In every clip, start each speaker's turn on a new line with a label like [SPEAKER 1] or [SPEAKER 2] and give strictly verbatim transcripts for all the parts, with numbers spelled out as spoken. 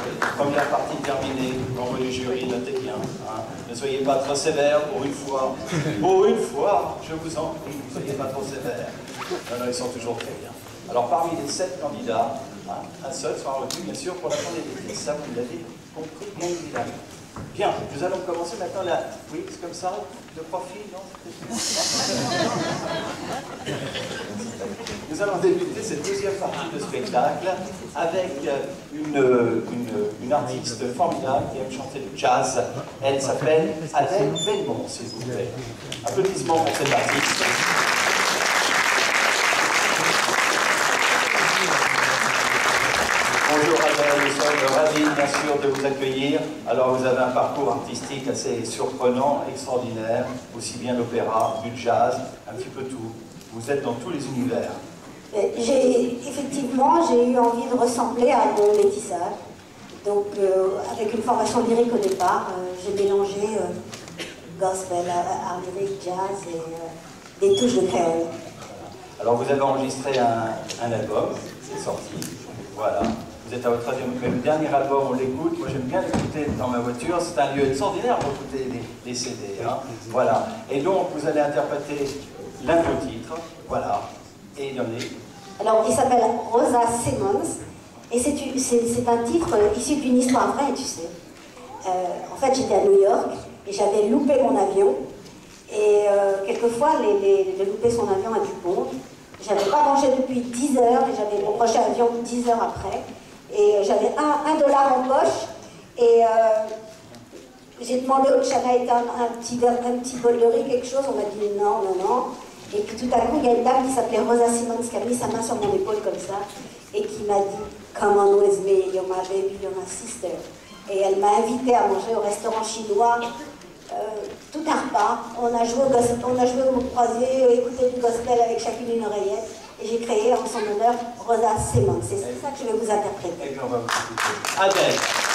[SPEAKER 1] Première partie terminée. Membre du jury, notez bien. Hein. Ne soyez pas trop sévère pour une fois. Pour une fois, je vous en prie, ne soyez pas trop sévère. Non, non, ils sont toujours très bien. Alors, parmi les sept candidats, hein, un seul sera retenu, bien sûr, pour la fin des pièces. Ça, vous l'avez compris, bien évidemment. Bien, nous allons commencer maintenant là. Oui, c'est comme ça, de profil, non? Nous allons débuter cette deuxième partie de spectacle avec une, une, une artiste formidable qui aime chanter du jazz. Elle s'appelle Adèle Belmont, s'il vous plaît. Applaudissements pour cette artiste. Bonjour Adèle, nous sommes ravis bien sûr de vous accueillir. Alors vous avez un parcours artistique assez surprenant, extraordinaire, aussi bien l'opéra, du jazz, un petit peu tout. Vous êtes dans tous les univers.
[SPEAKER 2] J'ai effectivement, j'ai eu envie de ressembler à mon métissage. Donc euh, avec une formation lyrique au départ, euh, j'ai mélangé euh, gospel, art lyrique, jazz et euh, des touches de créole.
[SPEAKER 1] Alors vous avez enregistré un, un album, c'est sorti, voilà. Vous êtes à votre troisième, mais le dernier album, on l'écoute. Moi, j'aime bien l'écouter dans ma voiture. C'est un lieu extraordinaire pour écouter les, les C D. Hein. Voilà. Et donc, vous allez interpréter l'un de vos titres. Voilà. Et il y en est.
[SPEAKER 2] Alors, il s'appelle Rosa Simmons. Et c'est un titre issu d'une histoire vraie, tu sais. Euh, en fait, j'étais à New York et j'avais loupé mon avion. Et euh, quelquefois, les, les, de louper son avion à Dupont. J'avais pas mangé depuis dix heures et j'avais mon prochain avion dix heures après. Et j'avais un, un dollar en poche, et euh, j'ai demandé au Chana un, un, petit, un petit bol de riz, quelque chose, on m'a dit non, non, non. Et puis tout à coup, il y a une dame qui s'appelait Rosa Simmons qui a mis sa main sur mon épaule comme ça, et qui m'a dit « Come on with me, you're my baby, you're my sister ». Et elle m'a invité à manger au restaurant chinois, euh, tout un repas. On a joué au, gospel, on a joué au croisé, écouté du gospel avec chacune une oreillette. Et j'ai créé en son honneur Rosa Simmons. C'est ça que je vais vous interpréter.
[SPEAKER 1] Et puis on va vous écouter. Adèle.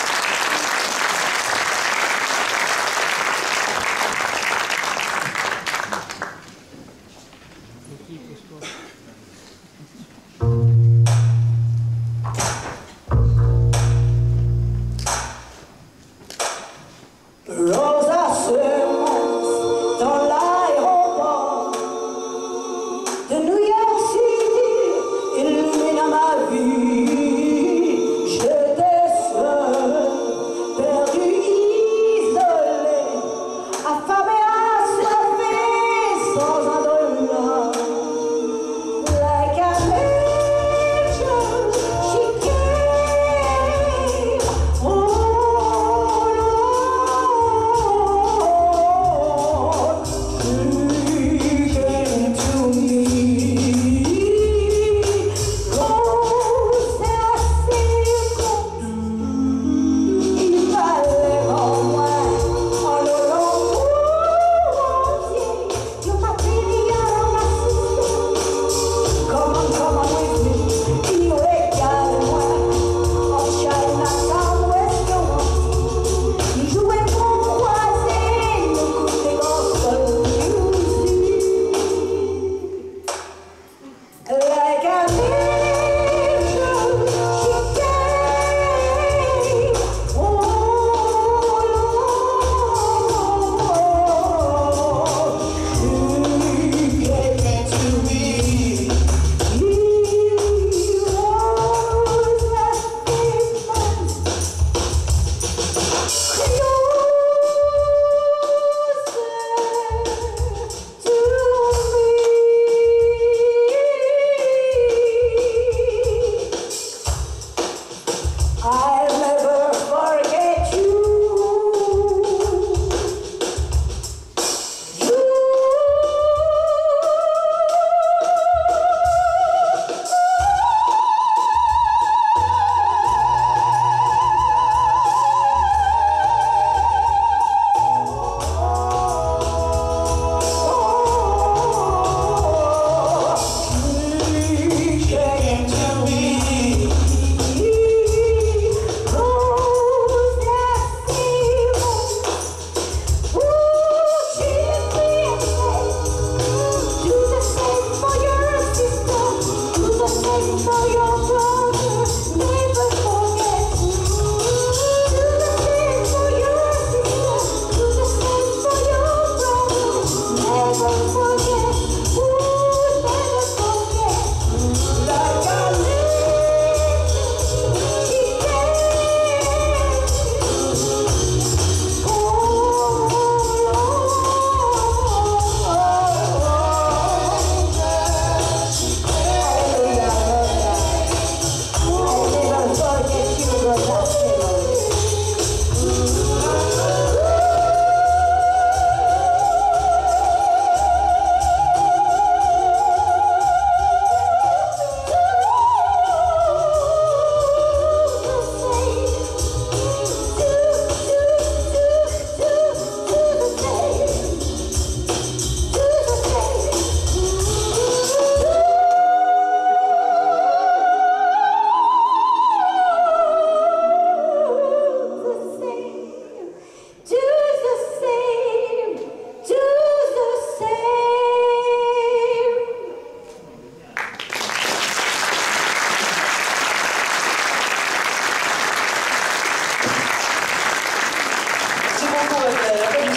[SPEAKER 2] Rosa Simmons dans l'aéroport de New York City illumina ma vie. J'étais seul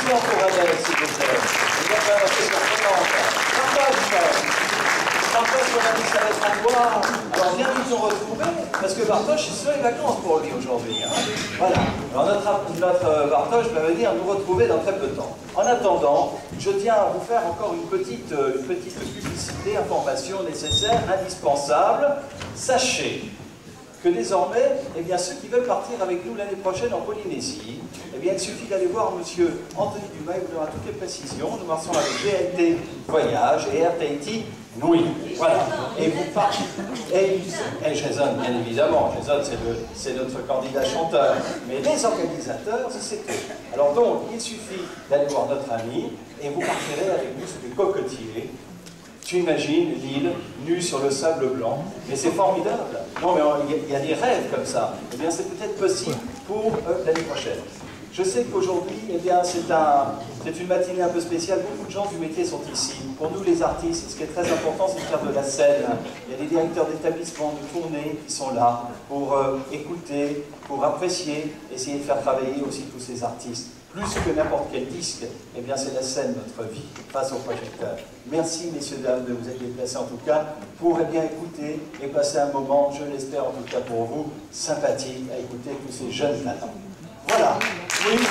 [SPEAKER 1] applaudissements pour Adèle, s'il vous plaît. Il y a quand même assez surprenante. Bartosz, Bartosz, on a dit que ça va être en bois. Alors viens nous nous retrouver, parce que Bartosz, c'est sur les vacances pour lui aujourd'hui. Hein. Voilà. Alors notre, notre Bartosz va venir nous retrouver dans très peu de temps. En attendant, je tiens à vous faire encore une petite, une petite publicité, information nécessaire, indispensable. Sachez que désormais, eh bien, ceux qui veulent partir avec nous l'année prochaine en Polynésie, eh bien, il suffit d'aller voir M. Anthony Dumas, il vous donnera toutes les précisions. Nous marchons avec G L T Voyage et R T I Oui. Voilà. Et vous partez. Et, et Jason, bien évidemment, Jason, c'est notre candidat chanteur. Mais les organisateurs, c'est eux. Alors donc, il suffit d'aller voir notre ami et vous partirez avec nous sur des cocotiers. Tu imagines l'île nue sur le sable blanc, mais c'est formidable. Non, mais il y, y a des rêves comme ça. Eh bien, c'est peut-être possible pour euh, l'année prochaine. Je sais qu'aujourd'hui, eh bien, c'est un, c'est une matinée un peu spéciale. Beaucoup de gens du métier sont ici. Pour nous, les artistes, ce qui est très important, c'est de faire de la scène. Il y a des directeurs d'établissements, de tournées qui sont là pour euh, écouter, pour apprécier, essayer de faire travailler aussi tous ces artistes. Plus que n'importe quel disque, eh bien c'est la scène de notre vie, face au projecteur. Merci, messieurs, dames, de vous être déplacés en tout cas, pour eh bien écouter et passer un moment, je l'espère en tout cas pour vous, sympathique à écouter tous ces jeunes talents. Voilà. Oui, oui.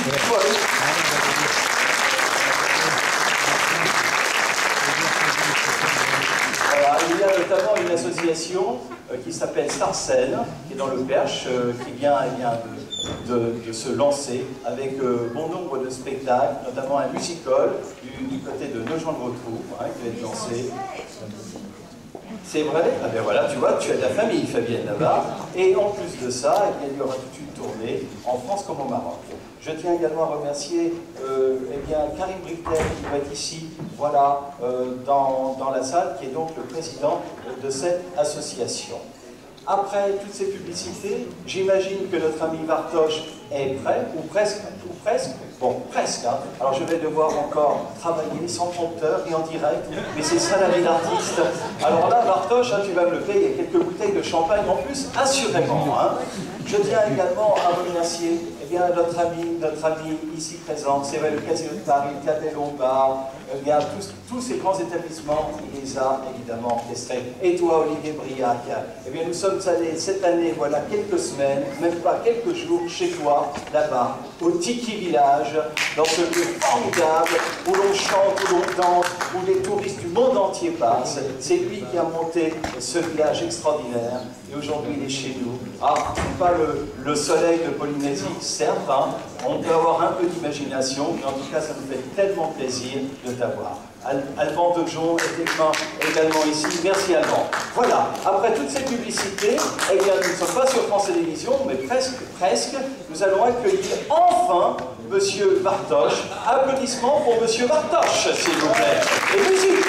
[SPEAKER 1] Voilà, il y a notamment une association euh, qui s'appelle Starscène, qui est dans le Perche, euh, qui vient, eh bien, de, de, de se lancer avec euh, bon nombre de spectacles, notamment un musical du, du côté de Nogent-le-Rotrou, hein, qui va être lancé. C'est vrai? Ah ben voilà, tu vois, tu as de la famille, Fabienne, là-bas. Et en plus de ça, eh bien, il y aura toute une tournée en France comme au Maroc. Je tiens également à remercier euh, eh bien, Karim Britel qui va être ici, voilà, euh, dans, dans la salle, qui est donc le président de cette association. Après toutes ces publicités, j'imagine que notre ami Bartosz est prêt, ou presque, ou presque, bon, presque, hein. Alors je vais devoir encore travailler sans prompteur et en direct, mais c'est ça la vie d'artiste. Alors là, Bartosz, hein, tu vas me le payer, il y a quelques bouteilles de champagne en plus, assurément. Hein. Je tiens également à remercier eh bien, notre ami, notre ami ici présent, c'est le Casino de Paris, le Café Lombard, eh bien, tous, tous ces grands établissements, il les a évidemment orchestrés. Et toi, Olivier Briac, eh bien, nous sommes allés cette année, voilà, quelques semaines, même pas quelques jours, chez toi, là-bas, au Tiki Village, dans ce lieu formidable, où l'on chante, où l'on danse, où les touristes du monde entier passent. C'est lui qui a monté ce village extraordinaire, et aujourd'hui il est chez nous. Ah, pas le, le soleil de Polynésie, certes, hein, on peut avoir un peu d'imagination, mais en tout cas ça nous fait tellement plaisir de t'avoir. Al Alban Dejon est également, également ici. Merci Alban. Voilà, après toutes ces publicités, eh bien, nous ne sommes pas sur France Télévisions, mais presque, presque, nous allons accueillir enfin Monsieur Bartosz. Applaudissements pour Monsieur Bartosz, s'il vous plaît. Et musique.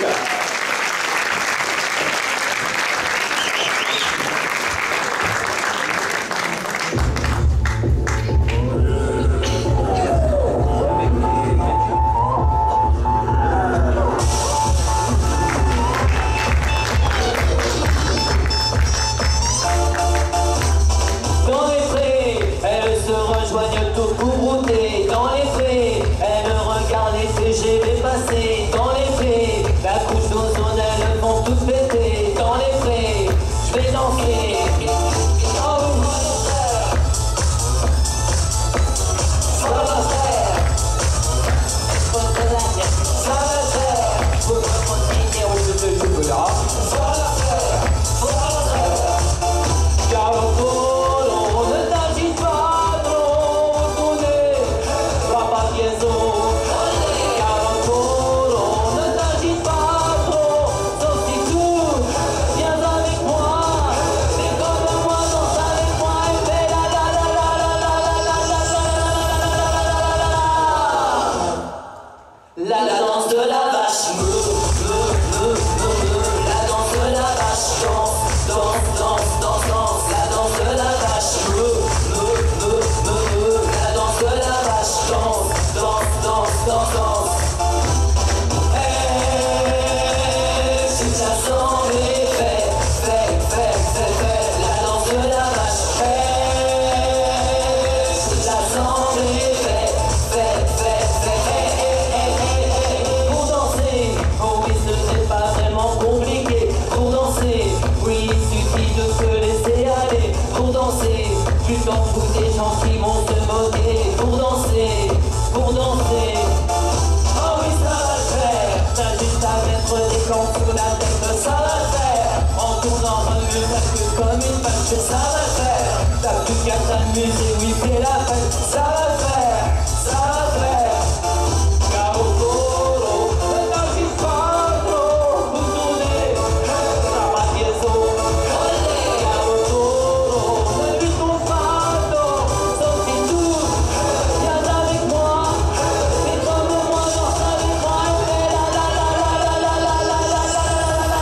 [SPEAKER 1] qu'à s'amuser, oui, c'est la fête, ça va faire, ça va faire. Caro toro, ne t'agis pas trop, vous tournez, ça va tieso. Caro toro, ne lui tombe pas d'eau, sauf si tout, viens avec moi, c'est comme moi, danse avec moi, et fais la la la la la la la la la la la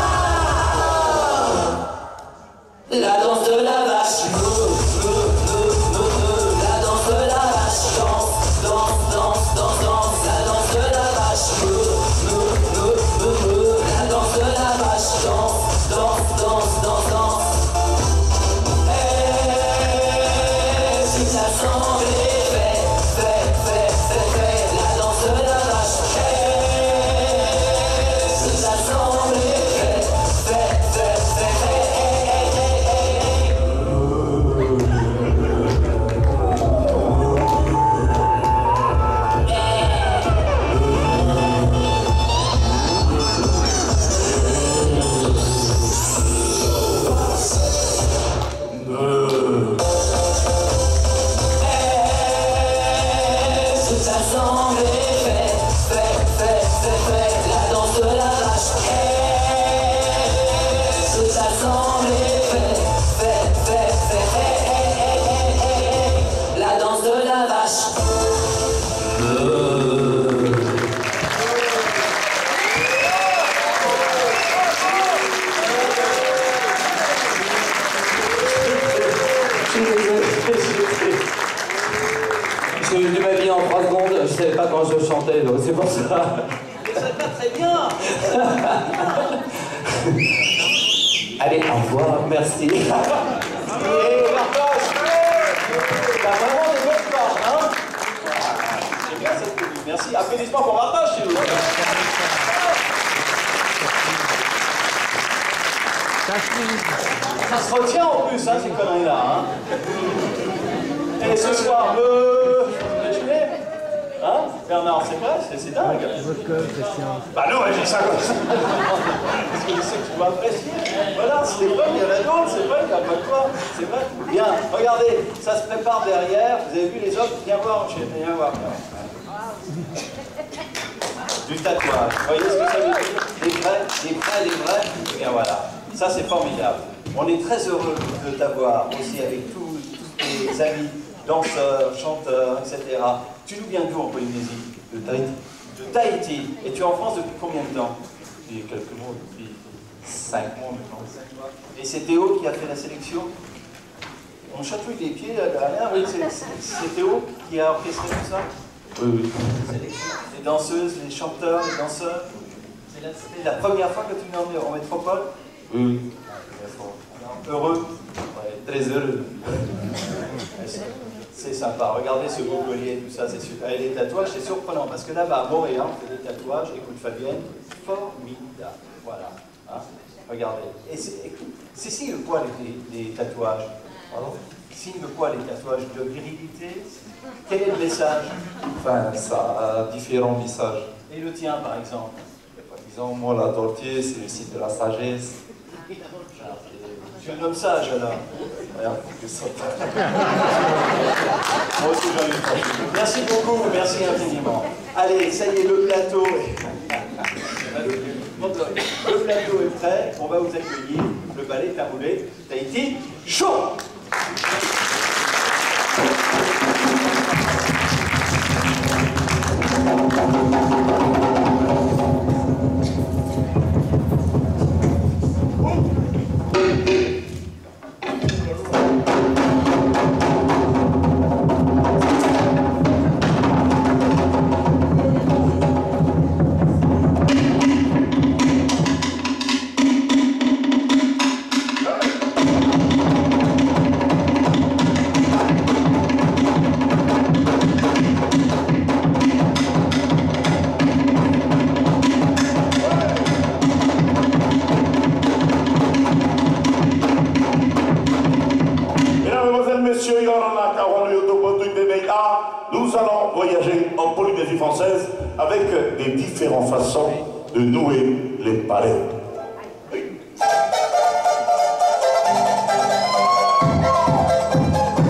[SPEAKER 1] la. La danse de la vache, la danse de la vache, danse, danse, danse, danse, danse, la danse de la vache, la danse de la vache, danse, danse, danse, danse, danse. Hey, toute l'assemblée fait, fait, fait, fait, fait, la danse de la vache. Hey, toute l'assemblée fait, fait, fait, fait, fait. J'ai eu ma vie en trois secondes, je savais pas quand je chantais, donc c'est pour ça. Mais ça va très bien. Allez, au revoir, merci. Et Marcos, t'as vraiment des bonnes formes, hein? C'est bien cette tenue, merci. Applaudissements pour Marcos chez nous. Ça se retient en plus, hein, ces conneries-là. Hein. Et ce soir, le... tu l'es hein, Bernard, c'est vrai, c'est dingue. Bah non, j'ai ça comme ça. Parce que je sais que tu vas apprécier. Voilà, c'est vrai, il y a la d'autres, c'est vrai, il n'y a pas de quoi. C'est vrai. Bien, regardez, ça se prépare derrière. Vous avez vu les autres? Viens voir, viens voir. Du tatouage. Vous voyez ce que ça veut dire? Des vrais, des vrais, des vrais. Et bien voilà. Ça, c'est formidable. On est très heureux de t'avoir aussi avec tous tes amis, danseurs, chanteurs, et cetera. Tu joues bien d'où en Polynésie? De Tahiti. De Tahiti. Et tu es en France depuis combien de temps? Depuis quelques mois, depuis cinq mois maintenant. Et c'est Théo qui a fait la sélection? On chatouille les pieds là derrière. Oui, c'est Théo qui a orchestré tout ça? Oui, oui. Les danseuses, les chanteurs, les danseurs. C'est la première fois que tu viens en métropole? Oui, oui. Heureux? Ouais, très heureux. C'est sympa. Regardez ce beau collier, tout ça, c'est super. Et les tatouages, c'est surprenant parce que là-bas, à Montréal, on fait des tatouages. Écoute, Fabienne, formidable. Voilà. Hein, regardez. Et c'est signe quoi les, les tatouages? Pardon? Signe quoi les tatouages? De virilité? Quel est le message?
[SPEAKER 3] Enfin, ça a différents messages.
[SPEAKER 1] Et le tien, par exemple?
[SPEAKER 3] Par exemple, moi, la tortue, c'est le site de la sagesse.
[SPEAKER 1] Je suis un homme sage, alors. Regarde, que ça. Moi aussi, j'en ai une. Merci beaucoup, merci infiniment. Allez, ça y est, le plateau est... Le plateau est prêt, on va vous accueillir. Le ballet est à rouler. Tahiti, chaud!
[SPEAKER 4] Nous allons voyager en Polynésie française avec des différentes façons de nouer les palais. Oui.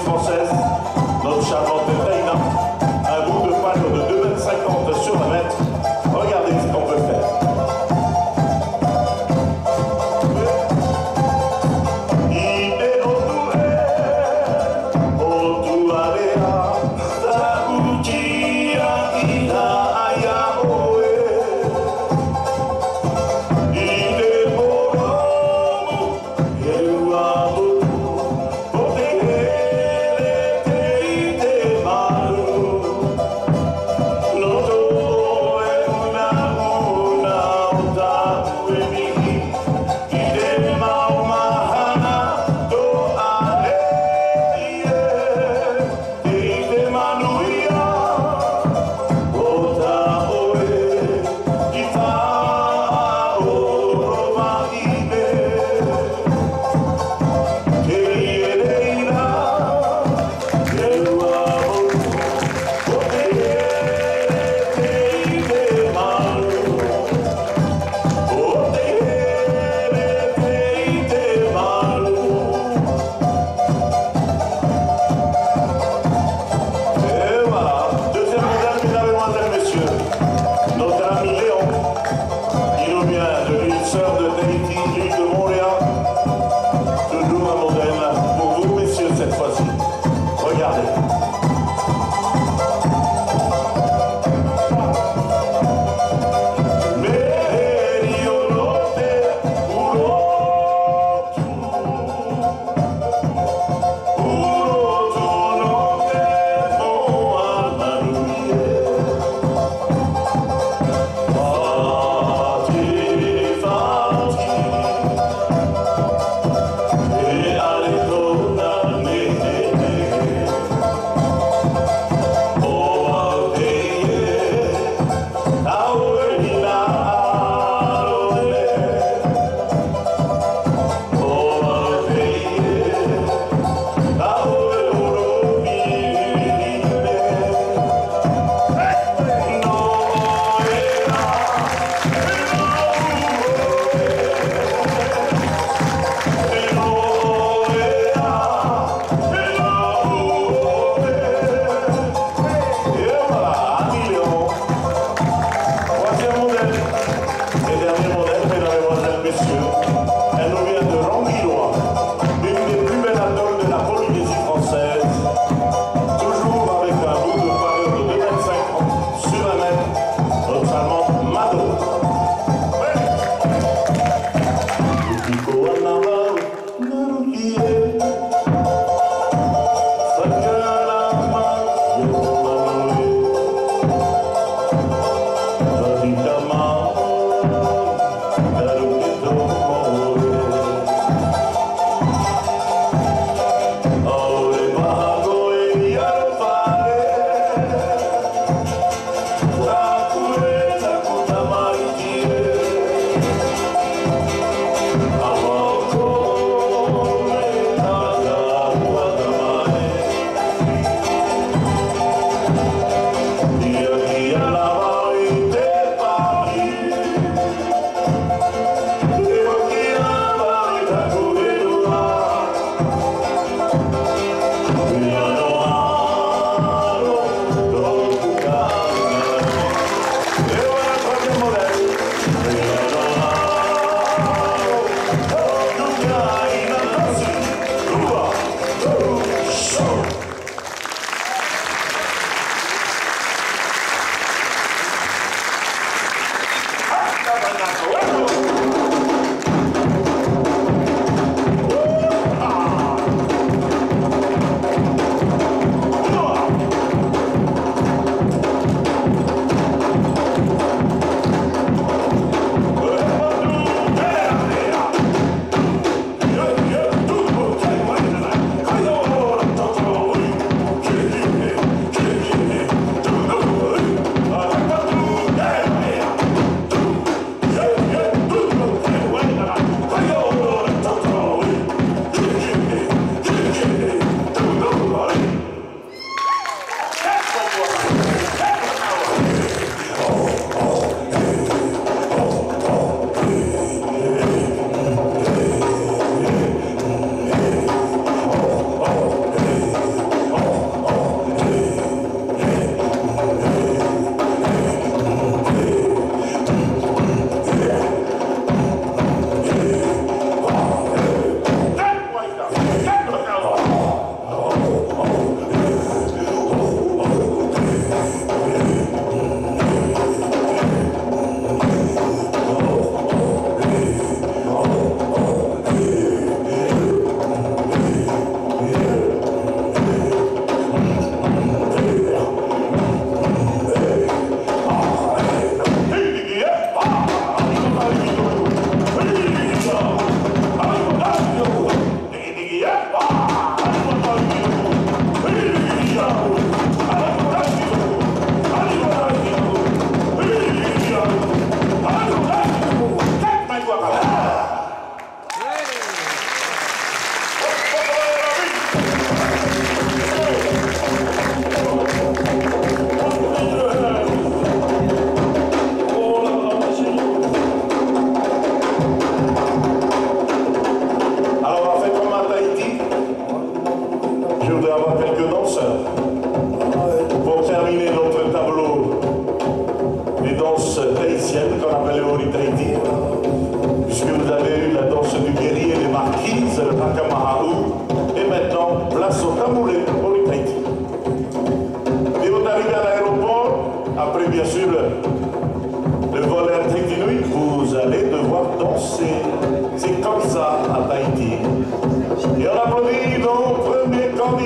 [SPEAKER 4] française, notre charmante Reina, un bout de palme de deux mètres cinquante sur la mètre. Regardez ce qu'on peut faire.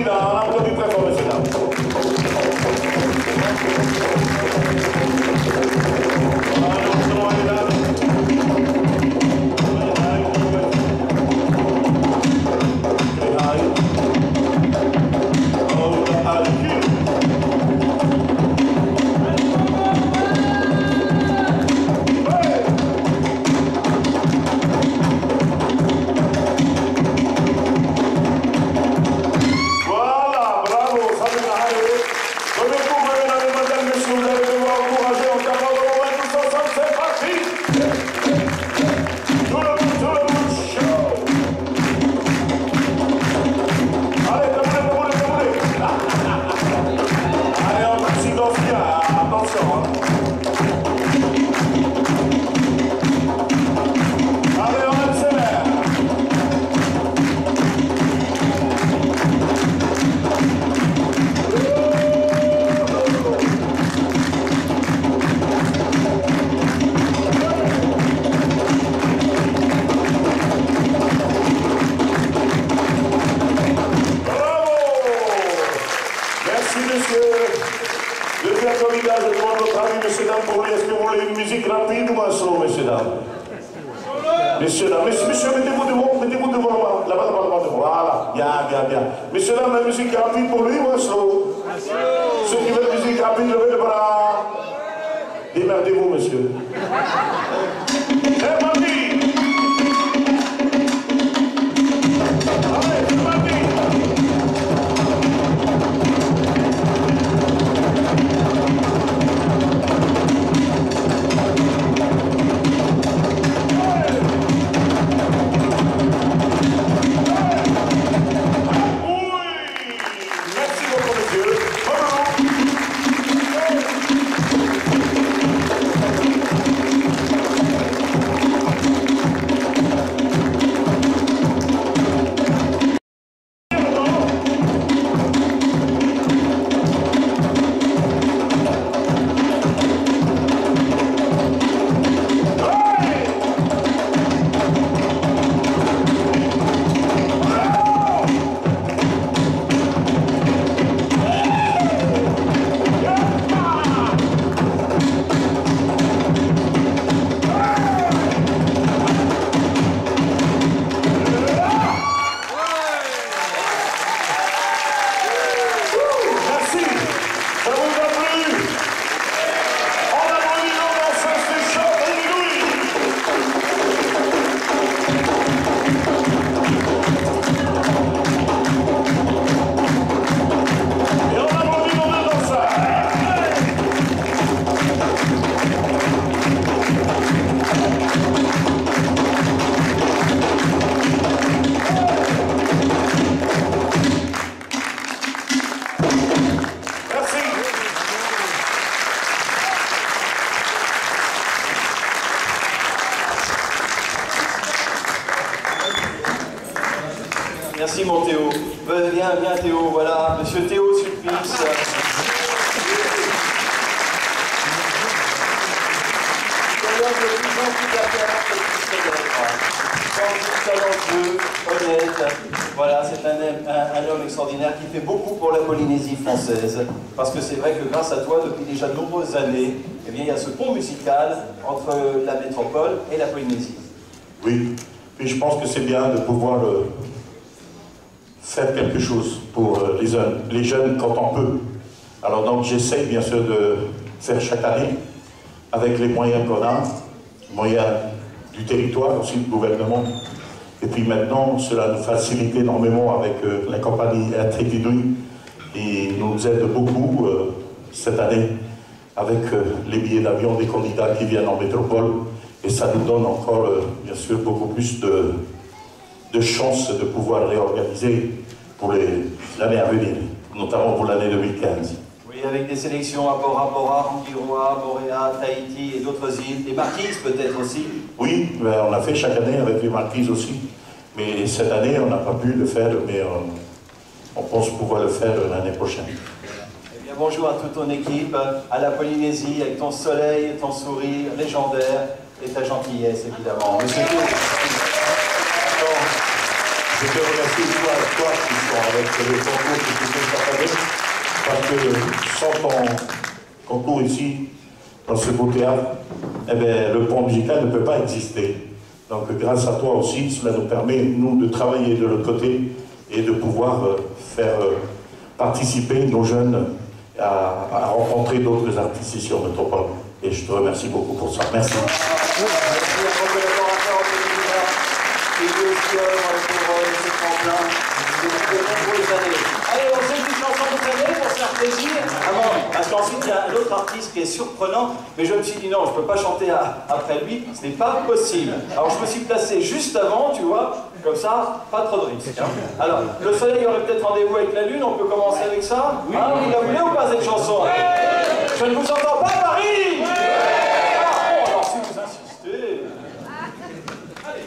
[SPEAKER 4] celui-là, on applaudit très fort, messieurs, dames. Messieurs, dames, messieurs, messieurs, mettez-vous devant, mettez-vous devant là-bas, là-bas, là-bas, là-bas, voilà, bien, bien, bien. Messieurs, dames, la musique rapide pour lui ou un slow? Ceux qui veulent musique rapide, levez le bras. Démerdez-vous, monsieur. C'est parti! Allez, c'est parti!
[SPEAKER 1] Merci mon Théo. Viens, viens Théo, voilà, monsieur Théo Sulpice. Talentueux, honnête, voilà, c'est un, un, un homme extraordinaire qui fait beaucoup pour la Polynésie française. Parce que c'est vrai que grâce à toi, depuis déjà de nombreuses années, eh bien, il y a ce pont musical entre la métropole et la Polynésie.
[SPEAKER 4] Oui, et je pense que c'est bien de pouvoir euh, faire quelque chose pour euh, les jeunes, les jeunes quand on peut. Alors donc j'essaye bien sûr de faire chaque année, avec les moyens qu'on a, moyens du territoire, aussi du gouvernement. Et puis maintenant, cela nous facilite énormément avec euh, la compagnie Air Tripidouille. Et nous aide beaucoup euh, cette année avec euh, les billets d'avion des candidats qui viennent en métropole. Et ça nous donne encore, euh, bien sûr, beaucoup plus de, de chances de pouvoir réorganiser pour l'année à venir, notamment pour l'année deux mille quinze.
[SPEAKER 1] Oui, avec des sélections à Bora Bora, Rangiroa, Moréa, Tahiti et d'autres îles, des marquises peut-être aussi.
[SPEAKER 4] Oui, ben, on l'a fait chaque année avec les marquises aussi. Mais cette année, on n'a pas pu le faire, mais on, on pense pouvoir le faire l'année prochaine.
[SPEAKER 1] Eh bien, bonjour à toute ton équipe, à la Polynésie, avec ton soleil, ton sourire légendaire et ta gentillesse, évidemment. Monsieur Théo.
[SPEAKER 4] Je te remercie, toi, toi qui sont avec le concours qui que sans ton concours ici, dans ce beau théâtre, eh bien, le pont musical ne peut pas exister. Donc grâce à toi aussi, cela nous permet, nous, de travailler de l'autre côté et de pouvoir euh, faire euh, participer nos jeunes à, à rencontrer d'autres artistes ici en métropole. Et je te remercie beaucoup pour ça. Merci.
[SPEAKER 1] Merci à vos collaborateurs en Télévision qui nous œuvrent pour euh, ce tremplin depuis de nombreuses années. Allez, on fait une petite chanson de cette année pour se faire plaisir. Ah bon, parce qu'ensuite, il y a un autre artiste qui est surprenant, mais je me suis dit non, je ne peux pas chanter à, après lui, ce n'est pas possible. Alors je me suis placé juste avant, tu vois, comme ça, pas trop de risques. Hein. Alors, le soleil aurait peut-être rendez-vous avec la lune, on peut commencer avec ça. Oui. Hein, vous la voulez ou pas cette chanson? Oui. Je ne vous entends pas, Paris. Oui. Ah, bon, alors si vous insistez. Allez.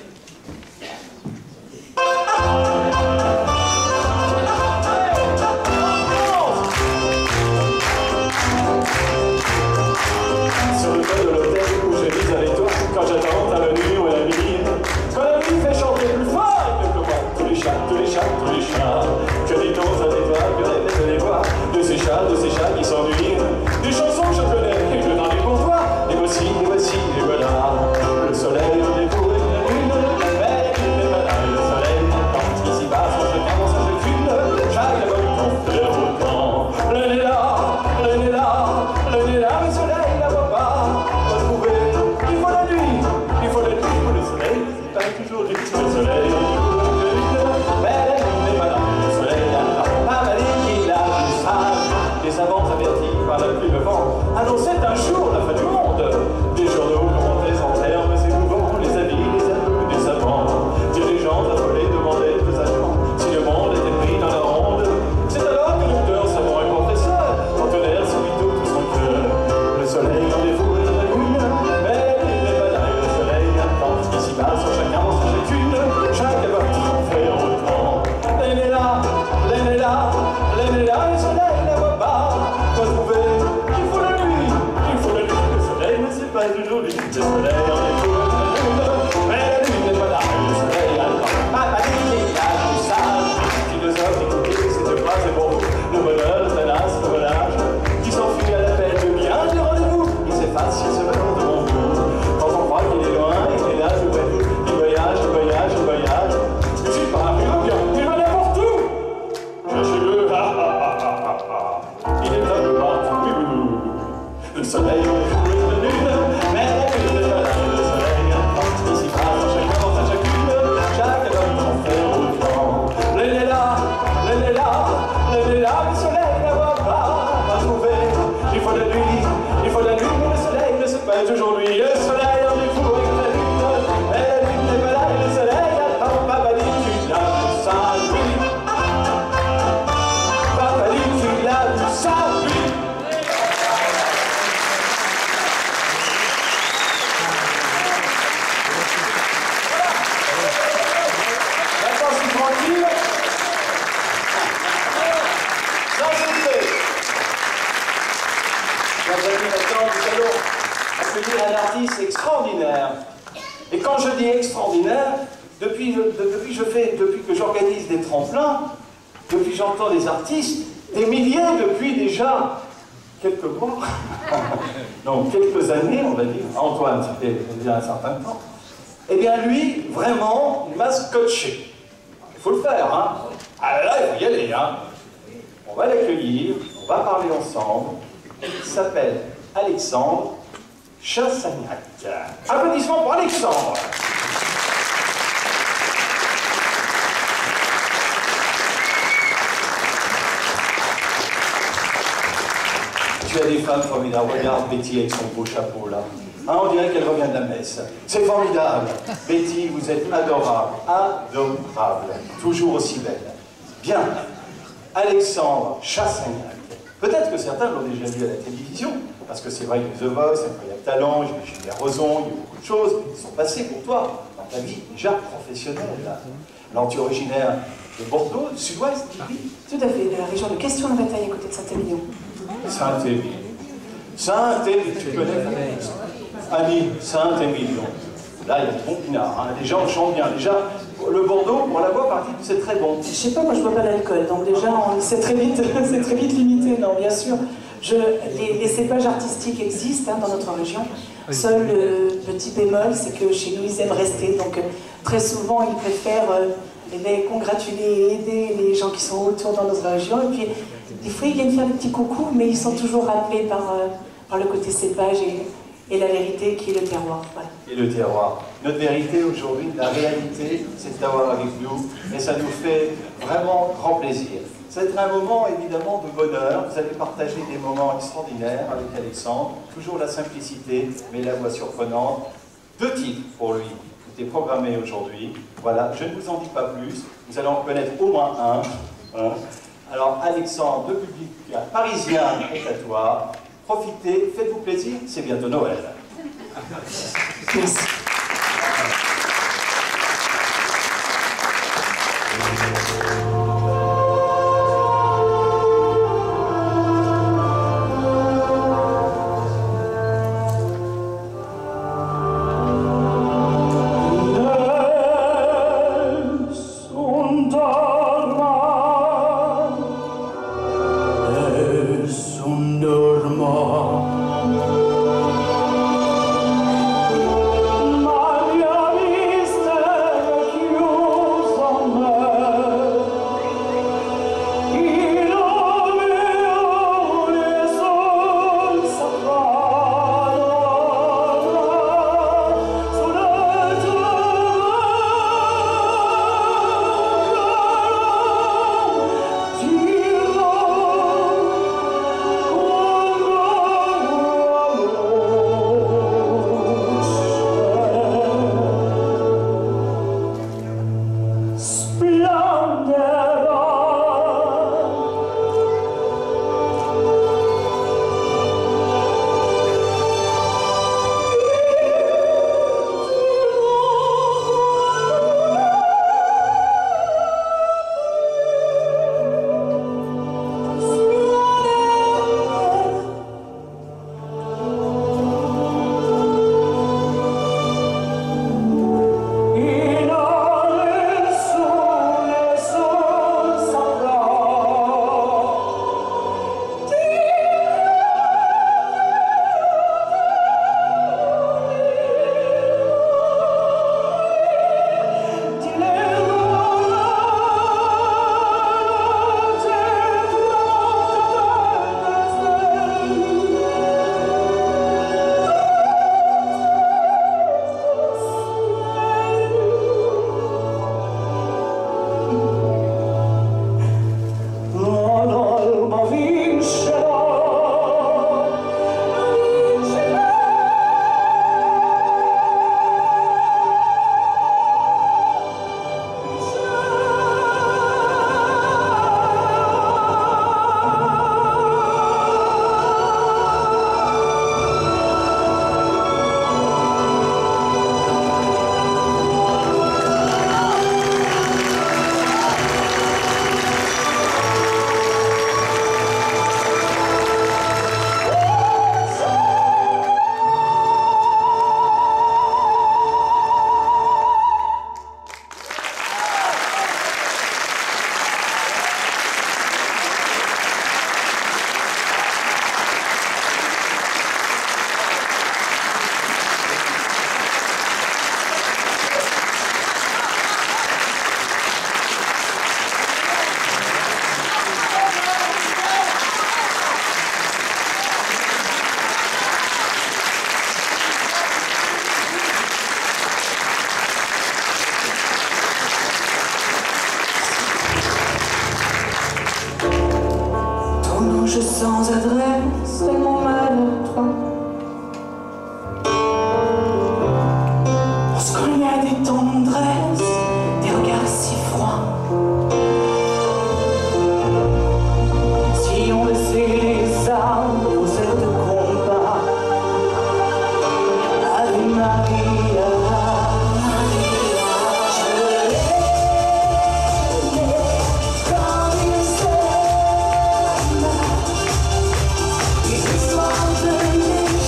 [SPEAKER 1] Sur le toit de l'hôtel où j'ai mis avec toi, quand j'attends à la nuit ou à la nuit, quand la nuit fait chanter plus fort, et que moi, tous les chats, tous les chats, tous les chats, que dit-on à des voix, que répètent les voix, de ces chats, de ces chats qui s'ennuient, des chansons que je connais et que je n'en ai pour toi, et voici, et voici, et voilà, le soleil au défaut et la lune, mais la lune n'est pas là, le soleil quand ici bas, sans chacun dans sa chacune, chaque vol qu'on fait autant, le nez là, le nez là, le nez là, le soleil la voit pas, retrouver, il faut la nuit, il faut la nuit, pour le soleil, c'est pas toujours du tout le soleil, mais la lune n'est pas là, le soleil là, pas mal qu'il a du sable, les savants avertis par la pluie, le vent, annonçaient un jour la fin du monde, des journaux commentaient en termes émouvants, les avis, les aveux des savants, dirigeants affolés demandaient aux agents si le monde était pris dans leur onde, c'est alors que docteur, savant et professeur entonnèrent subito tout son cœur, le soleil en défaut et la lune, mais la lune n'est pas là et le soleil attend, ici bas sur chacun dans sa chacune, chaque va en faire autant, l'aine est là, l'aine est là, l'aine est là, le soleil la voit pas, retrouver, il faut la nuit, il faut la nuit, le soleil ne sait pas toujours lui, le soleil en défaut et la lune, mais la lune n'est pas là et le soleil attend, pas mal qu'il a du sable, philosophe, écoutez, cette phrase est pour vous, le bonheur, le tenace, le volage, qui s'enfuit à la peine de bien du rendez-vous, il s'efface, il se meurt devant vous, quand on croit qu'il est loin, il est là, je vous près, il voyage, il voyage, il voyage, je suis pas il revient, il va n'importe où, cherchez-le, ah ah ah ah ah, il est là de partout, oui, oui, oui, oui, le soleil, oui, la lune, mais la lune n'est pas là, le soleil, ici passe chacun dans sa chacune, chaque homme en fait autant, l'aine est là, l'aine est là, l'aine est là, le soleil la voit pas, va trouver, il faut la nuit, il faut la nuit, mais le soleil ne sait pas toujours lui, le soleil en défaut avec la lune, mais la lune n'est pas là, et le soleil attend, papa dit tu l'as vu ça, lui, papa dit tu l'as vu ça, lui. Maintenant, je suis tranquille. Ça, c'est fait. Chers amis, maintenant, nous allons accueillir un artiste extraordinaire. Et quand je dis extraordinaire, depuis, de- depuis, je fais, depuis que j'organise des tremplins, depuis que j'entends des artistes, des milliers depuis déjà quelques mois, non, quelques années, on va dire. Antoine, c'était déjà un certain temps. Eh bien, lui, vraiment, il m'a scotché. Il faut le faire, hein. Ah là, il faut y aller, hein. On va l'accueillir, on va parler ensemble. Il s'appelle Alexandre Chassagnac. Applaudissements pour Alexandre. Tu as des femmes formidables. Regarde Betty avec son beau chapeau là. Hein, on dirait qu'elle revient de la messe. C'est formidable. Betty, vous êtes adorable. Adorable. Toujours aussi belle. Bien. Alexandre Chassagnac. Peut-être que certains l'ont déjà vu à la télévision, parce que c'est vrai que The Voice, Incroyable Talent, j'imagine les Roson, il y a beaucoup de choses qui sont passées pour toi dans ta vie déjà professionnelle. Là. Alors tu es originaire de Bordeaux, du sud-ouest, oui.
[SPEAKER 5] Tout à fait, de la région de Question-de-Bataille à côté de Saint-Émilion.
[SPEAKER 1] Saint-Émilion. Saint-Émilion, tu connais Annie, Saint-Émilion. Là, il y a de bons pinards, hein. Les gens chantent bien. Déjà, Le Bordeaux, pour la boire, par exemple, c'est très bon.
[SPEAKER 5] Je sais pas, moi je bois pas d'alcool, donc déjà c'est très vite, c'est très vite limité, non, bien sûr. Je, les, les cépages artistiques existent hein, dans notre région. Seul le petit bémol, c'est que chez nous ils aiment rester, donc euh, très souvent ils préfèrent euh, eh bien, congratuler et aider les gens qui sont autour dans notre région. Et puis des fois ils viennent faire des petits coucous, mais ils sont toujours rappelés par, euh, par le côté cépage et, et la vérité qui est le terroir. Voilà.
[SPEAKER 1] Et le terroir. Notre vérité aujourd'hui, la réalité, c'est d'avoir avec nous, et ça nous fait vraiment grand plaisir. C'est un moment évidemment de bonheur, vous allez partager des moments extraordinaires avec Alexandre, toujours la simplicité, mais la voix surprenante. Deux titres pour lui, qui étaient programmés aujourd'hui. Voilà, je ne vous en dis pas plus, vous allez en connaître au moins un. Hein. Alors Alexandre, le public parisien est à toi. Profitez, faites-vous plaisir, c'est bientôt Noël.
[SPEAKER 5] Merci. sans adresse, tellement maladroit. Lorsqu'il y a des tendresses, des regards si froids. Si on laissait les armes aux ailes de combat, Ave Maria, Maria, je l'aimais comme une sœur. Les histoires de mes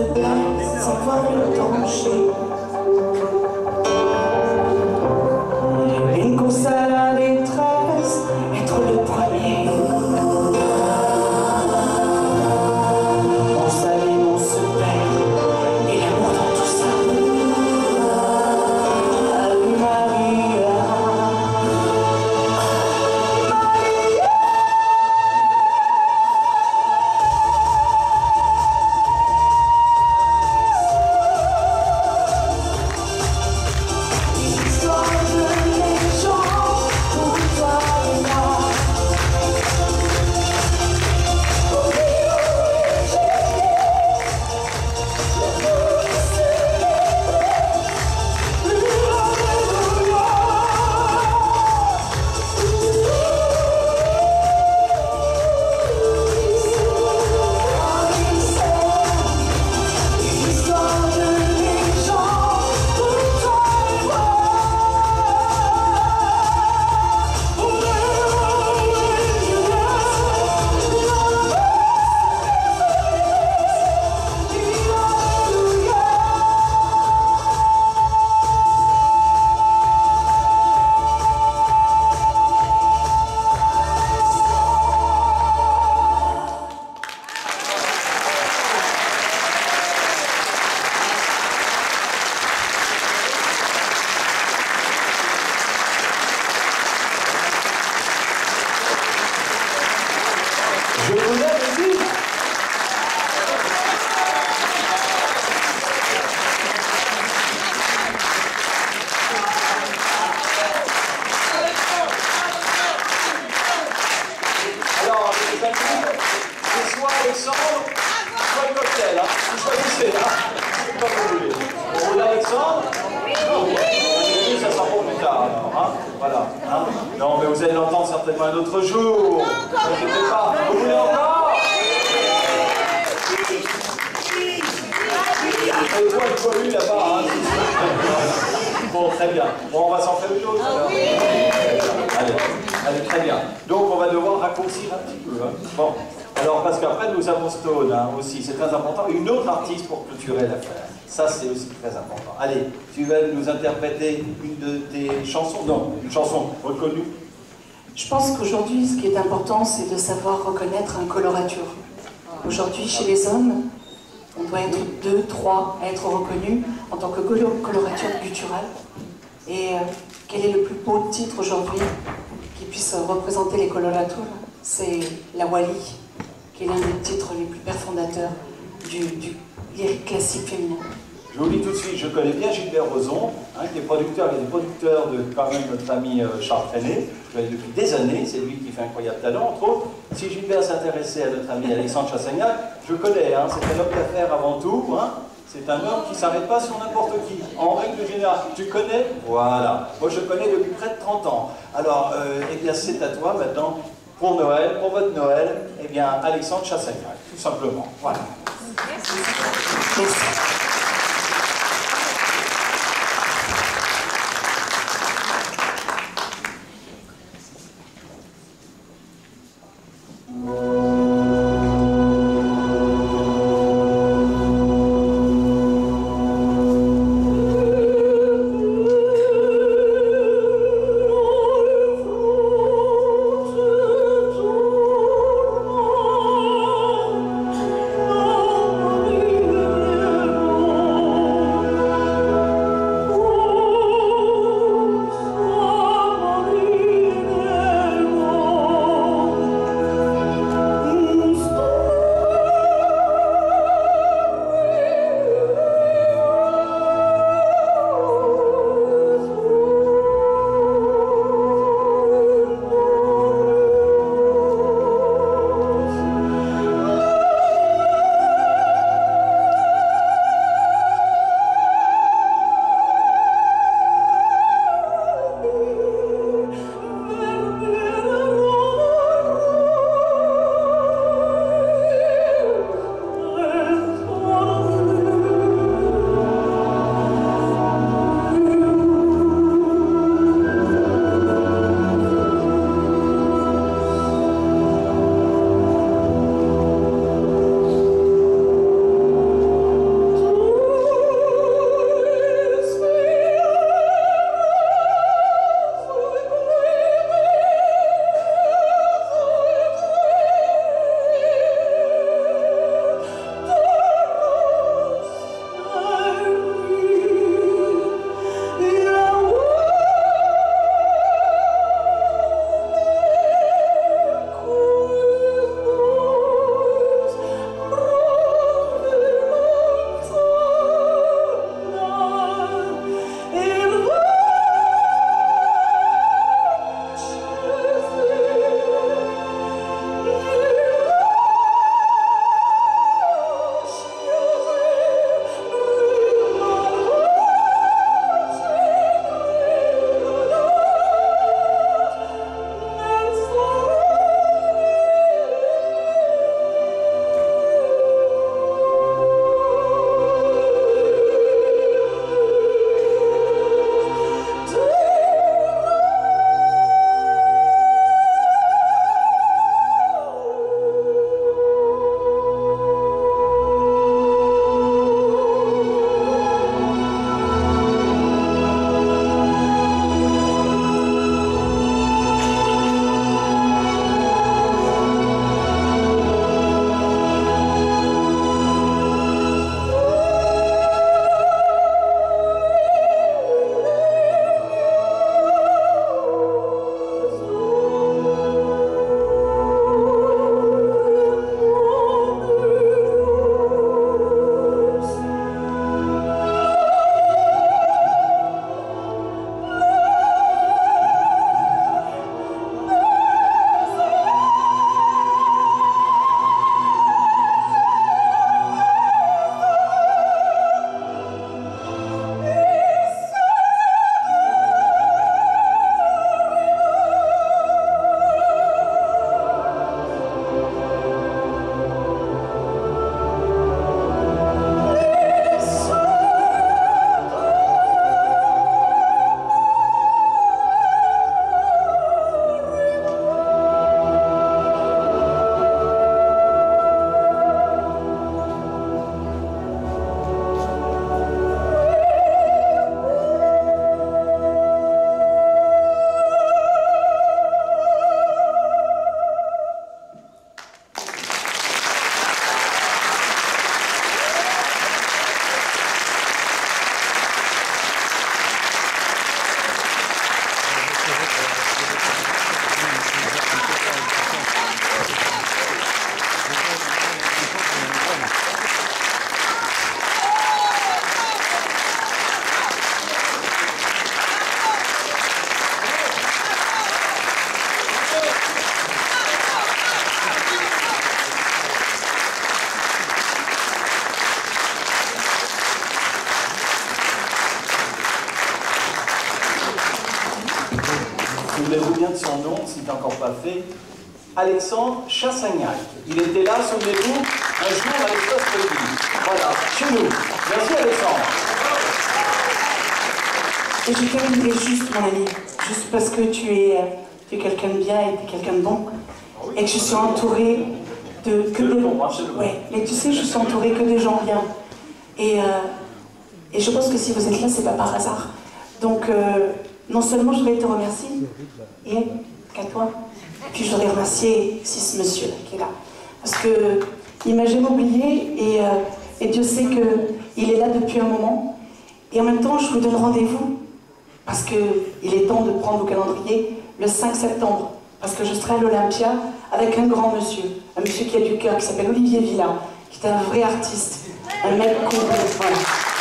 [SPEAKER 5] perdre sans voir le danger. Une course à la détresse, être le premier. On s'allume, on se perd, et l'amour dans tout ça. Ave Maria.
[SPEAKER 1] Je vous l'avais dit. Alors, les amis, c'est soit Alexandre, soit le cocktail, hein. Vous choisissez, hein. C'est comme vous voulez. Vous voulez Alexandre? Oui. Ça sera pour plus tard, alors, hein. Voilà. Hein. Non, mais vous allez l'entendre certainement un autre jour. Ne vous inquiétez pas. Vous voulez encore? Et toi, le poilu là-bas, hein. Bon, très bien. Bon, on va s'en faire une autre, alors. Allez, allez, très bien. Donc, on va devoir raccourcir un petit peu, hein. Bon. Alors, parce qu'après, nous avons Stone, hein, aussi, c'est très important. Une autre artiste pour clôturer l'affaire. Ça, c'est aussi très important. Allez, tu vas nous interpréter une de tes chansons? Non, une chanson reconnue.
[SPEAKER 5] Je pense qu'aujourd'hui, ce qui est important, c'est de savoir reconnaître un colorature. Aujourd'hui, chez les hommes, on doit être deux, trois à être reconnus en tant que colorature gutturale. Et euh, quel est le plus beau titre aujourd'hui qui puisse représenter les coloratures? C'est La Wally, qui est l'un des titres les plus pères fondateurs du, du lyrique classique féminin.
[SPEAKER 1] Je vous dis tout de suite, je connais bien Gilbert Rozon, hein, qui est producteur, qui est producteur de quand même notre ami euh, Charles Trenet. Je l'ai depuis des années, c'est lui qui fait incroyable talent, entre autres. Si Gilbert s'intéressait à notre ami Alexandre Chassagnac, je connais, hein, c'est un homme d'affaires avant tout, hein. C'est un homme qui ne s'arrête pas sur n'importe qui, en règle générale. Tu connais? Voilà. Moi je connais depuis près de trente ans. Alors, euh, eh bien c'est à toi maintenant, pour Noël, pour votre Noël, eh bien Alexandre Chassagnac, tout simplement. Voilà.
[SPEAKER 5] Merci.
[SPEAKER 6] Oh,
[SPEAKER 1] souvenez-vous bien de son nom, si ce n'est encore pas fait, Alexandre Chassagnac. Il était là, souvenez-vous, un jour à l'espace Covid. Voilà, chez nous. Merci Alexandre.
[SPEAKER 5] Et je terminerai juste, mon ami, juste parce que tu es, tu es quelqu'un de bien et tu es quelqu'un de bon, et que je suis entourée de... que
[SPEAKER 1] de
[SPEAKER 5] des...
[SPEAKER 1] bon, hein, c'est le bon.
[SPEAKER 5] Ouais, mais tu sais, je suis entourée que des gens bien. Et, euh, et je pense que si vous êtes là, c'est pas par hasard. Donc, euh, non seulement je vais te remercier, et qu'à toi, puis je voudrais remercier aussi ce monsieur qui est là. Parce que il m'a jamais oublié, et, euh, et Dieu sait qu'il est là depuis un moment. Et en même temps, je vous donne rendez-vous, parce qu'il est temps de prendre vos calendriers, le cinq septembre. Parce que je serai à l'Olympia avec un grand monsieur, un monsieur qui a du cœur, qui s'appelle Olivier Villa, qui est un vrai artiste, un mec complet. Voilà.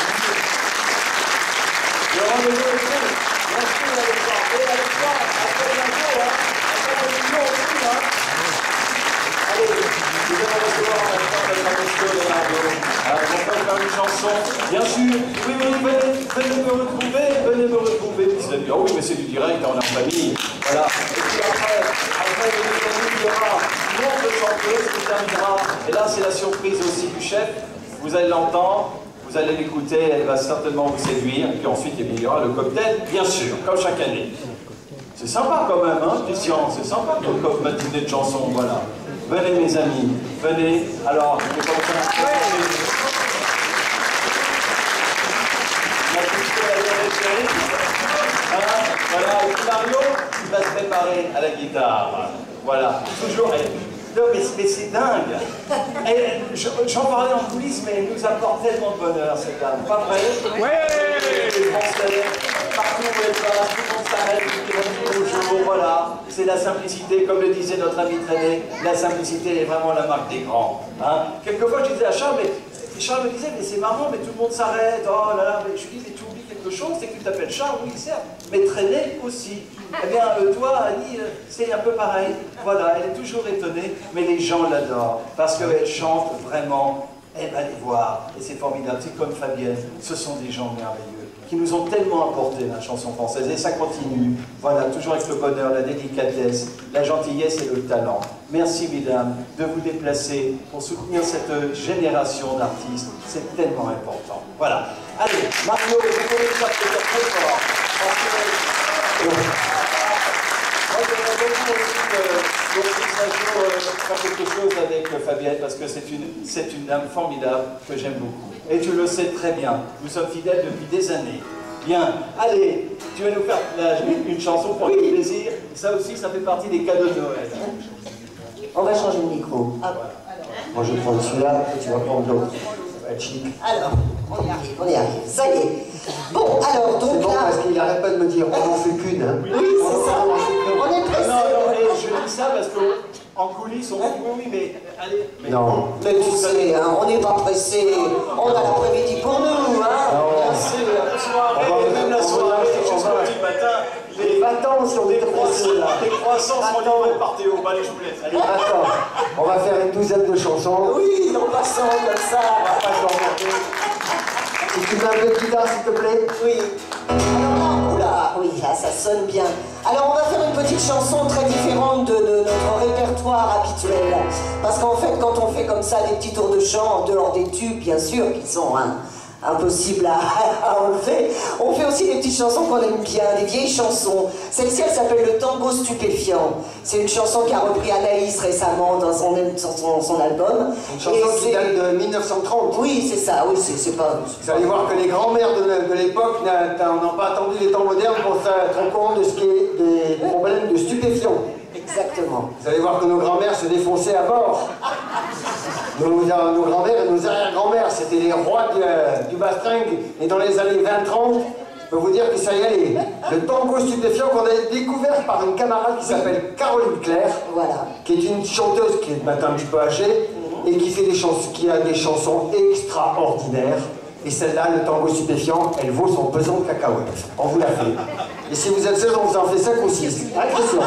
[SPEAKER 1] Le rendez-vous est pris. Merci Alexandre. Et Alexandre, à très bientôt, hein. À très bientôt aussi, hein. Allez, nous allons recevoir maintenant notre monsieur Leonardo. Alors, on va faire une chanson. Bien sûr. Oui, oui, venez, venez me retrouver, venez me retrouver. Oh oui, mais c'est du direct, on est en famille. Voilà. Et puis après, après, il y aura un nombre de chanteuses qui terminera. Et là, c'est la surprise aussi du chef. Vous allez l'entendre. Vous allez l'écouter, elle va certainement vous séduire, et puis ensuite il y aura le cocktail, bien sûr, comme chaque année. C'est sympa quand même, hein, Christian, c'est sympa comme comme matinée de chansons, voilà. Venez mes amis, venez, alors, je vais commencer à... La petite hein, voilà, et puis Mario, il va se préparer à la guitare, voilà, toujours... Elle... Non, mais, mais c'est dingue. J'en parlais en coulisses, mais elle nous apporte tellement de bonheur, cette dame. Pas vrai? Oui. Les Français, partout où elle passe, tout le monde s'arrête, tout le monde dit bonjour, voilà. C'est la simplicité, comme le disait notre ami René, la simplicité est vraiment la marque des grands. Hein? Quelquefois, je disais à Charles, mais Charles me disait, mais c'est marrant, mais tout le monde s'arrête, oh là là, mais je lui dis, mais tu oublies quelque chose, c'est que tu t'appelles Charles, oui, certes, mais René aussi. Eh bien, euh, toi, Annie, euh, c'est un peu pareil. Voilà, elle est toujours étonnée, mais les gens l'adorent, parce qu'elle chante vraiment, elle va les voir, et c'est formidable. C'est comme Fabienne, ce sont des gens merveilleux, qui nous ont tellement apporté la chanson française, et ça continue. Voilà, toujours avec le bonheur, la délicatesse, la gentillesse et le talent. Merci, mesdames, de vous déplacer pour soutenir cette génération d'artistes. C'est tellement important. Voilà. Allez, Mario, vous pouvez faire peut-être très fort. Parce que... Moi, j'aimerais beaucoup aussi un jour faire quelque chose avec Fabienne, parce que c'est une, c'est une dame formidable que j'aime beaucoup. Et tu le sais très bien, nous sommes fidèles depuis des années. Bien, allez, tu vas nous faire là, une chanson pour le plaisir. Ça aussi, ça fait partie des cadeaux de Noël.
[SPEAKER 6] On va changer de micro. Ah. Moi, je vais prendre celui-là et tu vas prendre l'autre. Ça va être chic.
[SPEAKER 2] Alors, on y arrive, on y arrive. Ça y est. Bon, alors, donc
[SPEAKER 6] c'est bon,
[SPEAKER 2] là...
[SPEAKER 6] parce qu'il n'arrête pas de me dire, on n'en fait qu'une. Hein.
[SPEAKER 2] Oui, c'est ça. On est pressé.
[SPEAKER 1] Non, non, et je dis ça parce qu'en coulisses, on dit oui, oui, mais allez. Mais
[SPEAKER 6] non.
[SPEAKER 2] Mais tu sais, hein, on n'est pas pressé. On a l'après-midi pour nous, hein.
[SPEAKER 1] Bien sûr, la soirée, même la soirée, jusqu'au petit matin.
[SPEAKER 6] Les vacances sont des croissants, là.
[SPEAKER 1] Les croissants sont livrés par Théo. Allez, je vous laisse. Allez.
[SPEAKER 6] Attends, on va faire une douzaine de chansons.
[SPEAKER 2] Oui, en passant comme ça.
[SPEAKER 6] On va pas se remonter. Si tu mets un peu de guitare, s'il te plaît.
[SPEAKER 2] Oui. Alors là, oula, oui, là, ça sonne bien. Alors, on va faire une petite chanson très différente de, de notre répertoire habituel. Parce qu'en fait, quand on fait comme ça des petits tours de chant, en dehors des tubes, bien sûr, qui sont hein, impossibles à, à enlever, on fait aussi des petites chansons qu'on aime bien, des vieilles chansons. Celle-ci, elle s'appelle Le Tango Stupéfiant. C'est une chanson qu'a repris Anaïs récemment dans son, son, son album.
[SPEAKER 6] Une chanson qui date de mille neuf cent trente.
[SPEAKER 2] Oui, c'est ça, oui, c'est pas...
[SPEAKER 6] Vous allez voir que les grands-mères de, de l'époque n'ont pas attendu les temps modernes pour être au courant de ce qui est des problèmes de stupéfiants.
[SPEAKER 2] Exactement.
[SPEAKER 6] Vous allez voir que nos grands-mères se défonçaient à bord. Nos, nos grands-mères et nos arrière-grands-mères, c'était les rois du, du bastringue. Et dans les années vingt trente, je peux vous dire que ça y allait. Le tango stupéfiant qu'on a découvert par une camarade qui s'appelle Caroline Claire,
[SPEAKER 2] voilà.
[SPEAKER 6] Qui est une chanteuse qui est maintenant un petit peu âgée, et qui, fait des chansons, qui a des chansons extraordinaires. Et celle-là, le tango stupéfiant, elle vaut son pesant de cacahuètes. On vous la fait. Et si vous êtes seul, on vous en fait cinq ou six. Attention.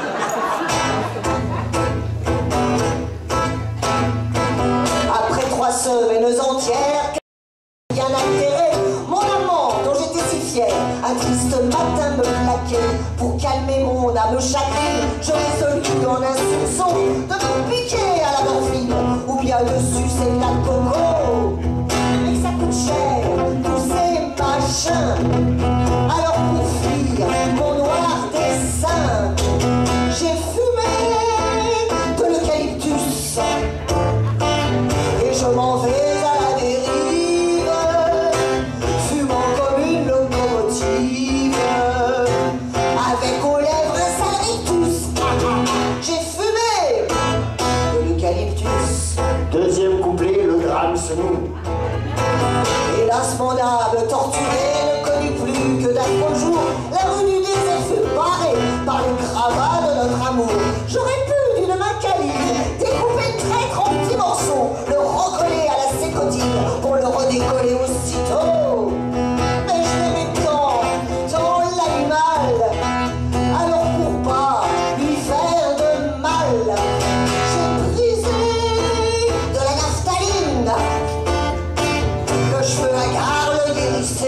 [SPEAKER 2] Après trois semaines entières, bien altéré, mon amant, dont j'étais si fière, un triste matin me plaquait pour calmer mon mon âme chagrine, je résolu en un soupçon de me piquer à la morphine, ou bien de sucer la coco. Mais que ça coûte cher, tous ces machins. Alors pour fuir mon noir dessin, j'ai fumé de l'eucalyptus et je m'en vais à la dérive, fumant comme une locomotive, avec aux lèvres un sale rictus. J'ai fumé de l'eucalyptus.
[SPEAKER 6] Deuxième couplet, le drame se noue.
[SPEAKER 2] Hélas, mon âme torturée ne connut plus que d'affreux jours. La rue du désert fut barrée par le gravat de notre amour. J'aurais pu, d'une main câline, découper le traître en petits morceaux, le recoller à la sécotine pour le redécoller aussitôt. Mais je l'aimais tant, tant l'animal. Alors pour pas lui faire de mal, j'ai brisé de la naphtaline. Le cheveu hagard, le hérissé,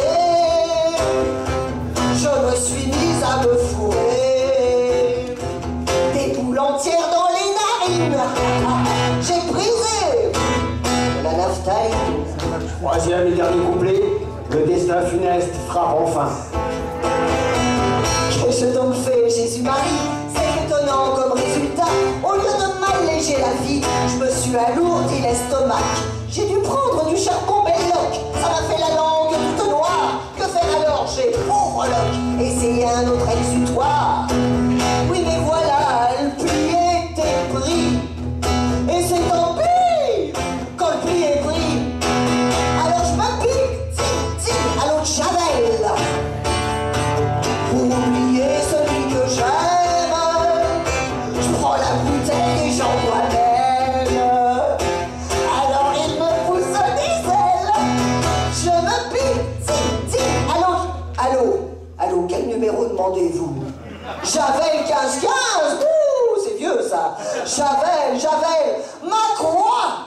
[SPEAKER 2] je me suis mise à me fourrer des boules entières dans les narines. J'ai brisé de la naphtaline.
[SPEAKER 6] Troisième et dernier couplet, le destin funeste frappe enfin.
[SPEAKER 2] Qu'ai-je donc fait, Jésus-Marie? C'est étonnant comme résultat. Au lieu de m'alléger la vie, je me suis alourdi l'estomac. J'ai dû prendre du charbon belloc, ça m'a fait la langue toute noire. Que faire alors? J'ai, pauvre loc, essayé un autre exutoire. Oui, mais voilà, le pli était pris. Et c'est tant pis quand le pli est pris. Alors je me pique, tic, tic, à l'autre Javel. Pour oublier celui que j'aime, je prends la bouteille et j'en bois d'elle. Alors il me pousse des ailes. Je me pique, tic, tic. Allô, allô, allô, quel numéro demandez-vous? Javel quinze quinze. Ouh, c'est vieux ça. Javel, Javel, ma croix.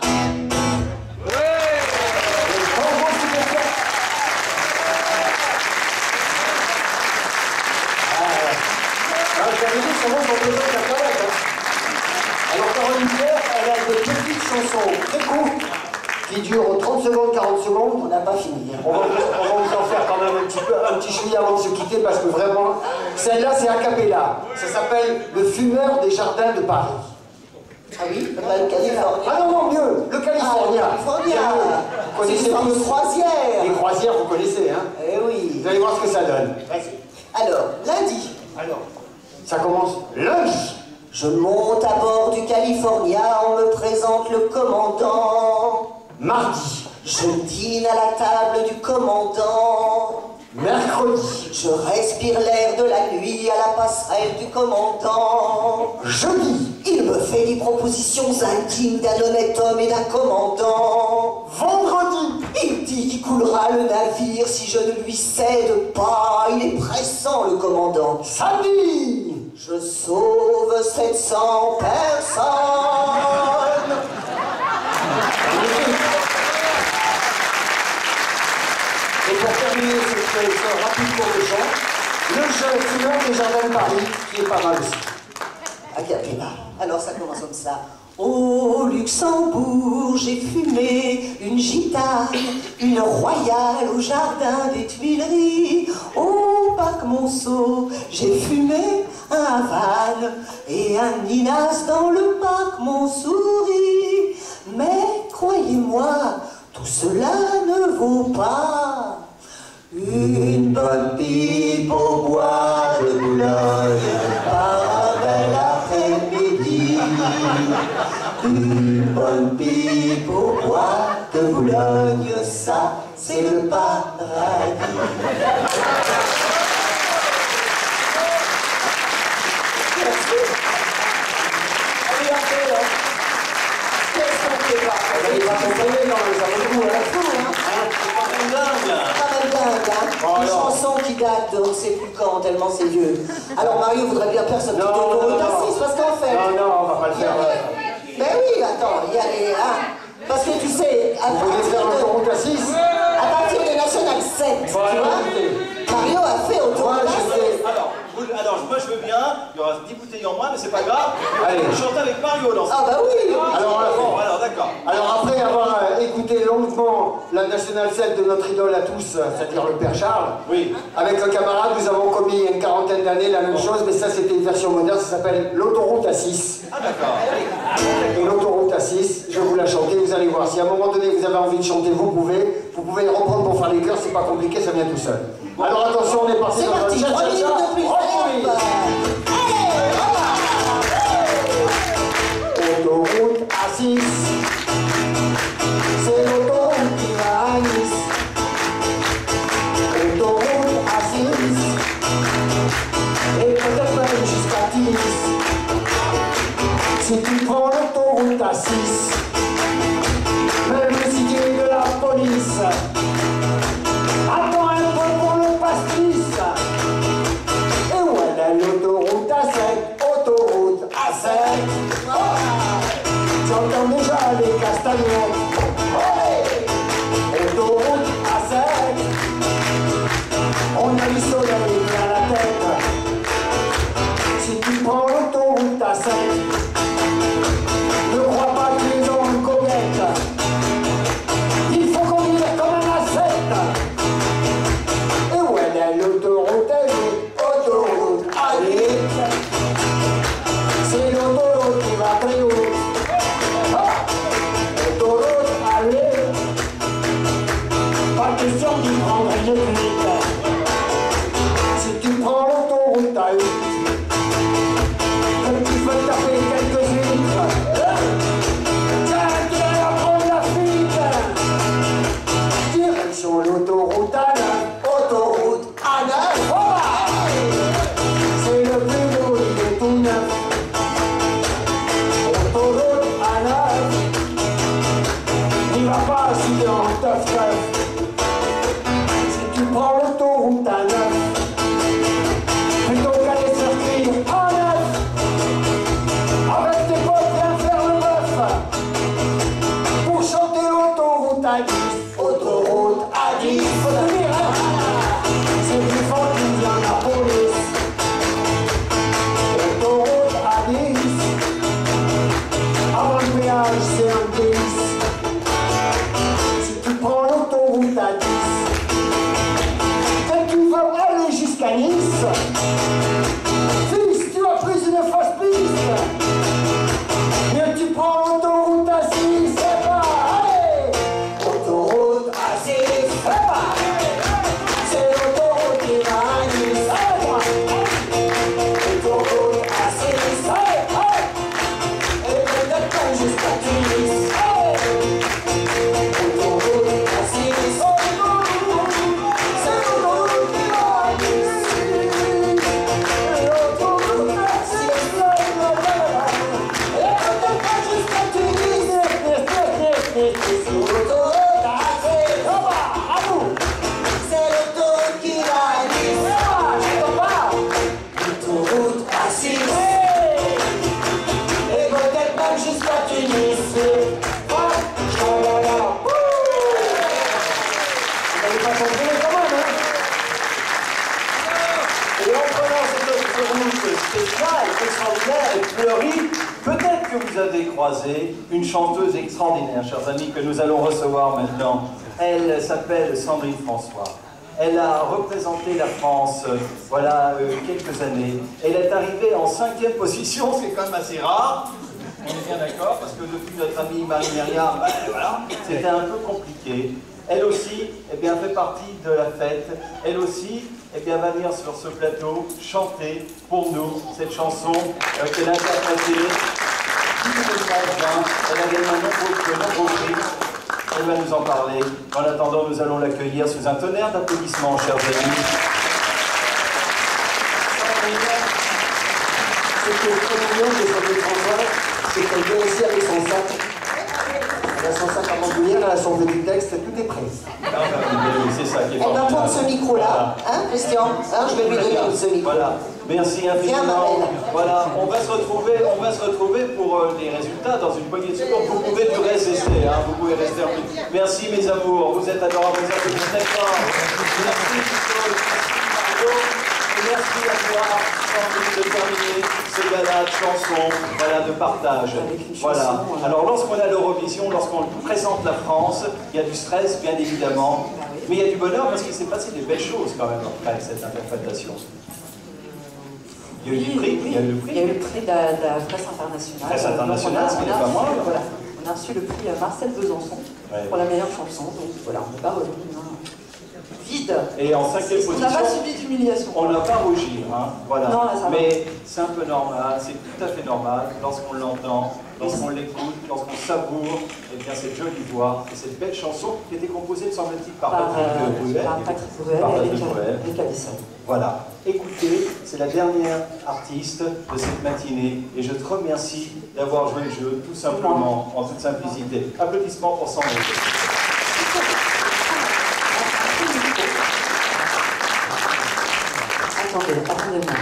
[SPEAKER 6] J'avais dit souvent qu'on peut faire la toilette. Hein. Alors Caroline Pierre, elle a des petites chansons très courtes qui durent trente secondes, quarante secondes.
[SPEAKER 2] On n'a pas fini.
[SPEAKER 6] On va, vous, on va vous en faire quand même un petit peu, un petit chouïa avant de se quitter parce que vraiment, celle-là c'est a cappella. Ça s'appelle Le fumeur des jardins de Paris.
[SPEAKER 2] Ah oui, pas le Californien.
[SPEAKER 6] Ah non, non, mieux, le Californien.
[SPEAKER 2] Ah, le Californien.
[SPEAKER 6] Vous connaissez
[SPEAKER 2] C'est une
[SPEAKER 6] tous.
[SPEAKER 2] croisière.
[SPEAKER 6] Les croisières, vous connaissez, hein.
[SPEAKER 2] Eh oui.
[SPEAKER 6] Vous allez voir ce que ça donne.
[SPEAKER 2] Alors, lundi.
[SPEAKER 6] Alors, ça commence lundi.
[SPEAKER 2] Je monte à bord du California, on me présente le commandant.
[SPEAKER 6] Mardi.
[SPEAKER 2] Je dîne à la table du commandant.
[SPEAKER 6] Mercredi.
[SPEAKER 2] Je respire l'air de la nuit à la passerelle du commandant.
[SPEAKER 6] Jeudi.
[SPEAKER 2] Il me fait des propositions intimes d'un honnête homme et d'un commandant.
[SPEAKER 6] Vendredi.
[SPEAKER 2] Il dit qu'il coulera le navire si je ne lui cède pas. Il est pressant, le commandant.
[SPEAKER 6] Samedi.
[SPEAKER 2] Je sauve sept cents personnes.
[SPEAKER 6] Et pour terminer ce, ce, ce rapide cours de chant, le jeu fumeur des jardins de Paris, qui est pas mal aussi.
[SPEAKER 2] A cappella. Alors ça commence comme ça. Au Luxembourg, j'ai fumé une gitane, une royale au jardin des Tuileries. Au parc Monceau, j'ai fumé un Havane et un Ninas dans le parc Montsouris. Mais croyez-moi, tout cela ne vaut pas une bonne pipe au bois de Boulogne par un bel après-midi. Une bonne pipe au bois de Boulogne, ça c'est le paradis. Allez, après, hein. Qu'est-ce qu'on fait pas?
[SPEAKER 6] Vous n'allez pas comprendre, non, mais ça vaut le coup, hein.
[SPEAKER 1] C'est dingue.
[SPEAKER 2] Quand même dingue, hein.
[SPEAKER 6] Oh,
[SPEAKER 2] Une
[SPEAKER 6] non.
[SPEAKER 2] chanson qui date de on ne sait plus quand, tellement c'est vieux. Alors Mario voudrait bien personne qui
[SPEAKER 6] Non,
[SPEAKER 2] tourne
[SPEAKER 6] non,
[SPEAKER 2] au
[SPEAKER 6] non.
[SPEAKER 2] taxis, parce qu'en fait...
[SPEAKER 6] Non, non, on va pas le
[SPEAKER 2] il y a
[SPEAKER 6] faire.
[SPEAKER 2] les-
[SPEAKER 6] ouais.
[SPEAKER 2] Ben oui, attends, il y a les... Hein, parce que tu sais, à
[SPEAKER 6] Vous voulez
[SPEAKER 2] partir
[SPEAKER 6] faire un
[SPEAKER 2] de...
[SPEAKER 6] autoroute à six?
[SPEAKER 2] À partir de National sept, tu
[SPEAKER 6] Voilà,
[SPEAKER 2] vois,
[SPEAKER 6] écoutez.
[SPEAKER 2] Mario a fait autour
[SPEAKER 6] Moi,
[SPEAKER 2] de
[SPEAKER 6] je
[SPEAKER 2] la
[SPEAKER 6] fais-
[SPEAKER 1] Alors, vous- alors, moi je veux bien, il y aura dix bouteilles en moins, mais c'est pas grave.
[SPEAKER 6] Allez.
[SPEAKER 1] Je chante avec Mario dans ce
[SPEAKER 2] Ah bah oui.
[SPEAKER 6] Alors,
[SPEAKER 1] bon, alors d'accord.
[SPEAKER 6] Alors après avoir euh, écouté longuement la National sept de notre idole à tous, euh, c'est-à-dire le Père Charles,
[SPEAKER 1] Oui.
[SPEAKER 6] avec un camarade, nous avons commis il y a une quarantaine d'années la même chose, mais ça c'était une version moderne, ça s'appelle l'autoroute à six.
[SPEAKER 1] Ah d'accord.
[SPEAKER 6] Et l'autoroute à six, je vais vous la chanter, vous allez voir. Si à un moment donné vous avez envie de chanter, vous pouvez. Vous pouvez reprendre pour faire les chœurs, c'est pas compliqué, ça vient tout seul. Alors attention, on est parti
[SPEAKER 2] C'est
[SPEAKER 6] dans
[SPEAKER 2] parti,
[SPEAKER 6] un
[SPEAKER 2] trois minutes de plus. Allez, hop. Allez,
[SPEAKER 6] Autoroute à six, c'est l'autoroute qui va à Nice. Autoroute à six, et peut-être même jusqu'à Tunis. Si tu prends l'autoroute à six, même si tu es de la police, attends un peu pour le pastis. Et voilà l'autoroute à sept, autoroute à sept. J'entends déjà les castagnettes. Olé! Autoroute à sept. On a du soleil plein la tête. Si tu prends l'autoroute à sept, ne crois pas que les gens le commettent. Il faut conduire comme un ascète. Et voilà l'autoroute à huit, autoroute à huit. C'est l'autoroute qui va très haut. Autoroute à huit. Pas question d'y prendre une fuite. Si tu prends l'autoroute à huit, que tu veux taper quelques huîtres, tiens, tu vas prendre la fuite. Direction l'autoroute à neuf, autoroute à neuf. C'est le plus beau, il est tout neuf. Autoroute à neuf. N'y va pas si t'es en teuf-teuf. Si tu prends l'autoroute à neuf, plutôt qu'aller circuler à neuf, avec tes potes viens faire le bœuf. Pour chanter l'autoroute à dix, autoroute à dix, faut tenir, hein. C'est plus fort qu'il y en a police. Autoroute à dix, avant le péage c'est un délice. Si tu prends l'autoroute à dix, que tu veux aller jusqu'à Nice, fils, tu as pris une fausse piste. Mais tu prends l'autoroute à six, c'est pas, allez. Autoroute à six, c'est pas. C'est l'autoroute qui va à Nice, allez moi. Autoroute à six, allez, allez. Et peut-être pas jusqu'à Tunis, allez. Autoroute à six, c'est l'autoroute qui va à Nice. L'autoroute à six, et peut-être pas jusqu'à Tunis. L'autoroute à six, on va, à vous. C'est l'autoroute qui va à Nice. Je pas. L'autoroute à six, et peut-être même jusqu'à Tunis. Hop, chalala. Wouh. Vous n'avez pas compris quand même, hein?
[SPEAKER 1] Et en prenant cette autoroute spéciale, extraordinaire et fleurie, peut-être que vous avez croisé une chanteuse extraordinaire, chers amis, que nous allons recevoir maintenant. Elle s'appelle Sandrine François. Elle a représenté la France, euh, voilà, euh, quelques années. Elle est arrivée en cinquième position, c'est quand même assez rare. On est bien d'accord, parce que depuis notre amie Marie-Myriam, ben, voilà, c'était un peu compliqué. Elle aussi, eh bien, fait partie de la fête. Elle aussi, eh bien, va venir sur ce plateau chanter pour nous cette chanson euh, qu'elle a interprétée. Elle a gagné un nombreux, de nombreux prix. Elle va nous en parler. En attendant, nous allons l'accueillir sous un tonnerre d'applaudissements, chers amis.
[SPEAKER 6] Ce qui est très mignon de Sandrine François, c'est qu'elle vient aussi avec son sac. Elle a son sac à bandoulière, elle a son petit texte, tout est prêt.
[SPEAKER 1] Ah, bah, oui, c'est ça qui est
[SPEAKER 2] Elle va
[SPEAKER 1] formidable.
[SPEAKER 2] prendre ce micro-là, hein, Christian, hein, je vais lui donner ce micro.
[SPEAKER 1] Voilà, merci
[SPEAKER 2] Viens,
[SPEAKER 1] infiniment.
[SPEAKER 2] Marlène.
[SPEAKER 1] Voilà, on va se retrouver, on va se retrouver pour euh, les résultats dans une poignée de secondes. Vous pouvez du rester, hein, vous pouvez rester en plus. Merci mes amours, vous êtes adorables, vous êtes très forts. Merci Nicole, merci Mario. Et merci à toi, Sandrine, de terminer ce gala de chansons, gala de partage. Voilà. Alors, lorsqu'on a l'Eurovision, lorsqu'on présente la France, il y a du stress, bien évidemment, mais il y a du bonheur parce qu'il s'est passé des belles choses quand même après cette interprétation. Il y a eu
[SPEAKER 7] oui,
[SPEAKER 1] du prix,
[SPEAKER 7] oui.
[SPEAKER 1] il y a eu le prix.
[SPEAKER 7] Il y a eu le prix de la, de la presse internationale.
[SPEAKER 1] Presse internationale,
[SPEAKER 7] Donc,
[SPEAKER 1] ce qui n'est
[SPEAKER 7] on a
[SPEAKER 1] pas
[SPEAKER 7] reçu,
[SPEAKER 1] moi.
[SPEAKER 7] voilà, on a reçu le prix Marcel Besançon
[SPEAKER 1] Ouais.
[SPEAKER 7] pour la meilleure chanson. Donc voilà, on n'est pas revenu hein, vide.
[SPEAKER 1] Et en cinquième
[SPEAKER 7] On
[SPEAKER 1] position,
[SPEAKER 7] n'a pas subi d'humiliation.
[SPEAKER 1] on n'a pas rougi, hein, voilà.
[SPEAKER 7] Non, là, ça va.
[SPEAKER 1] Mais c'est un peu normal, c'est tout à fait normal lorsqu'on l'entend, lorsqu'on l'écoute, lorsqu'on savoure, et bien cette jolie voix et cette belle chanson qui était composée, me semble-t-il, par,
[SPEAKER 7] Par,
[SPEAKER 1] Patrick
[SPEAKER 7] euh,
[SPEAKER 1] Bruel.
[SPEAKER 7] par Patrick Bruel
[SPEAKER 1] Par
[SPEAKER 7] et
[SPEAKER 1] Patrick
[SPEAKER 7] Alex-
[SPEAKER 1] Bruel.
[SPEAKER 7] Alex Cabessel.
[SPEAKER 1] Voilà. Écoutez, c'est la dernière artiste de cette matinée et je te remercie d'avoir joué le jeu tout simplement, en toute simplicité. Applaudissements pour Sandrine.
[SPEAKER 7] Attendez, attendez-moi.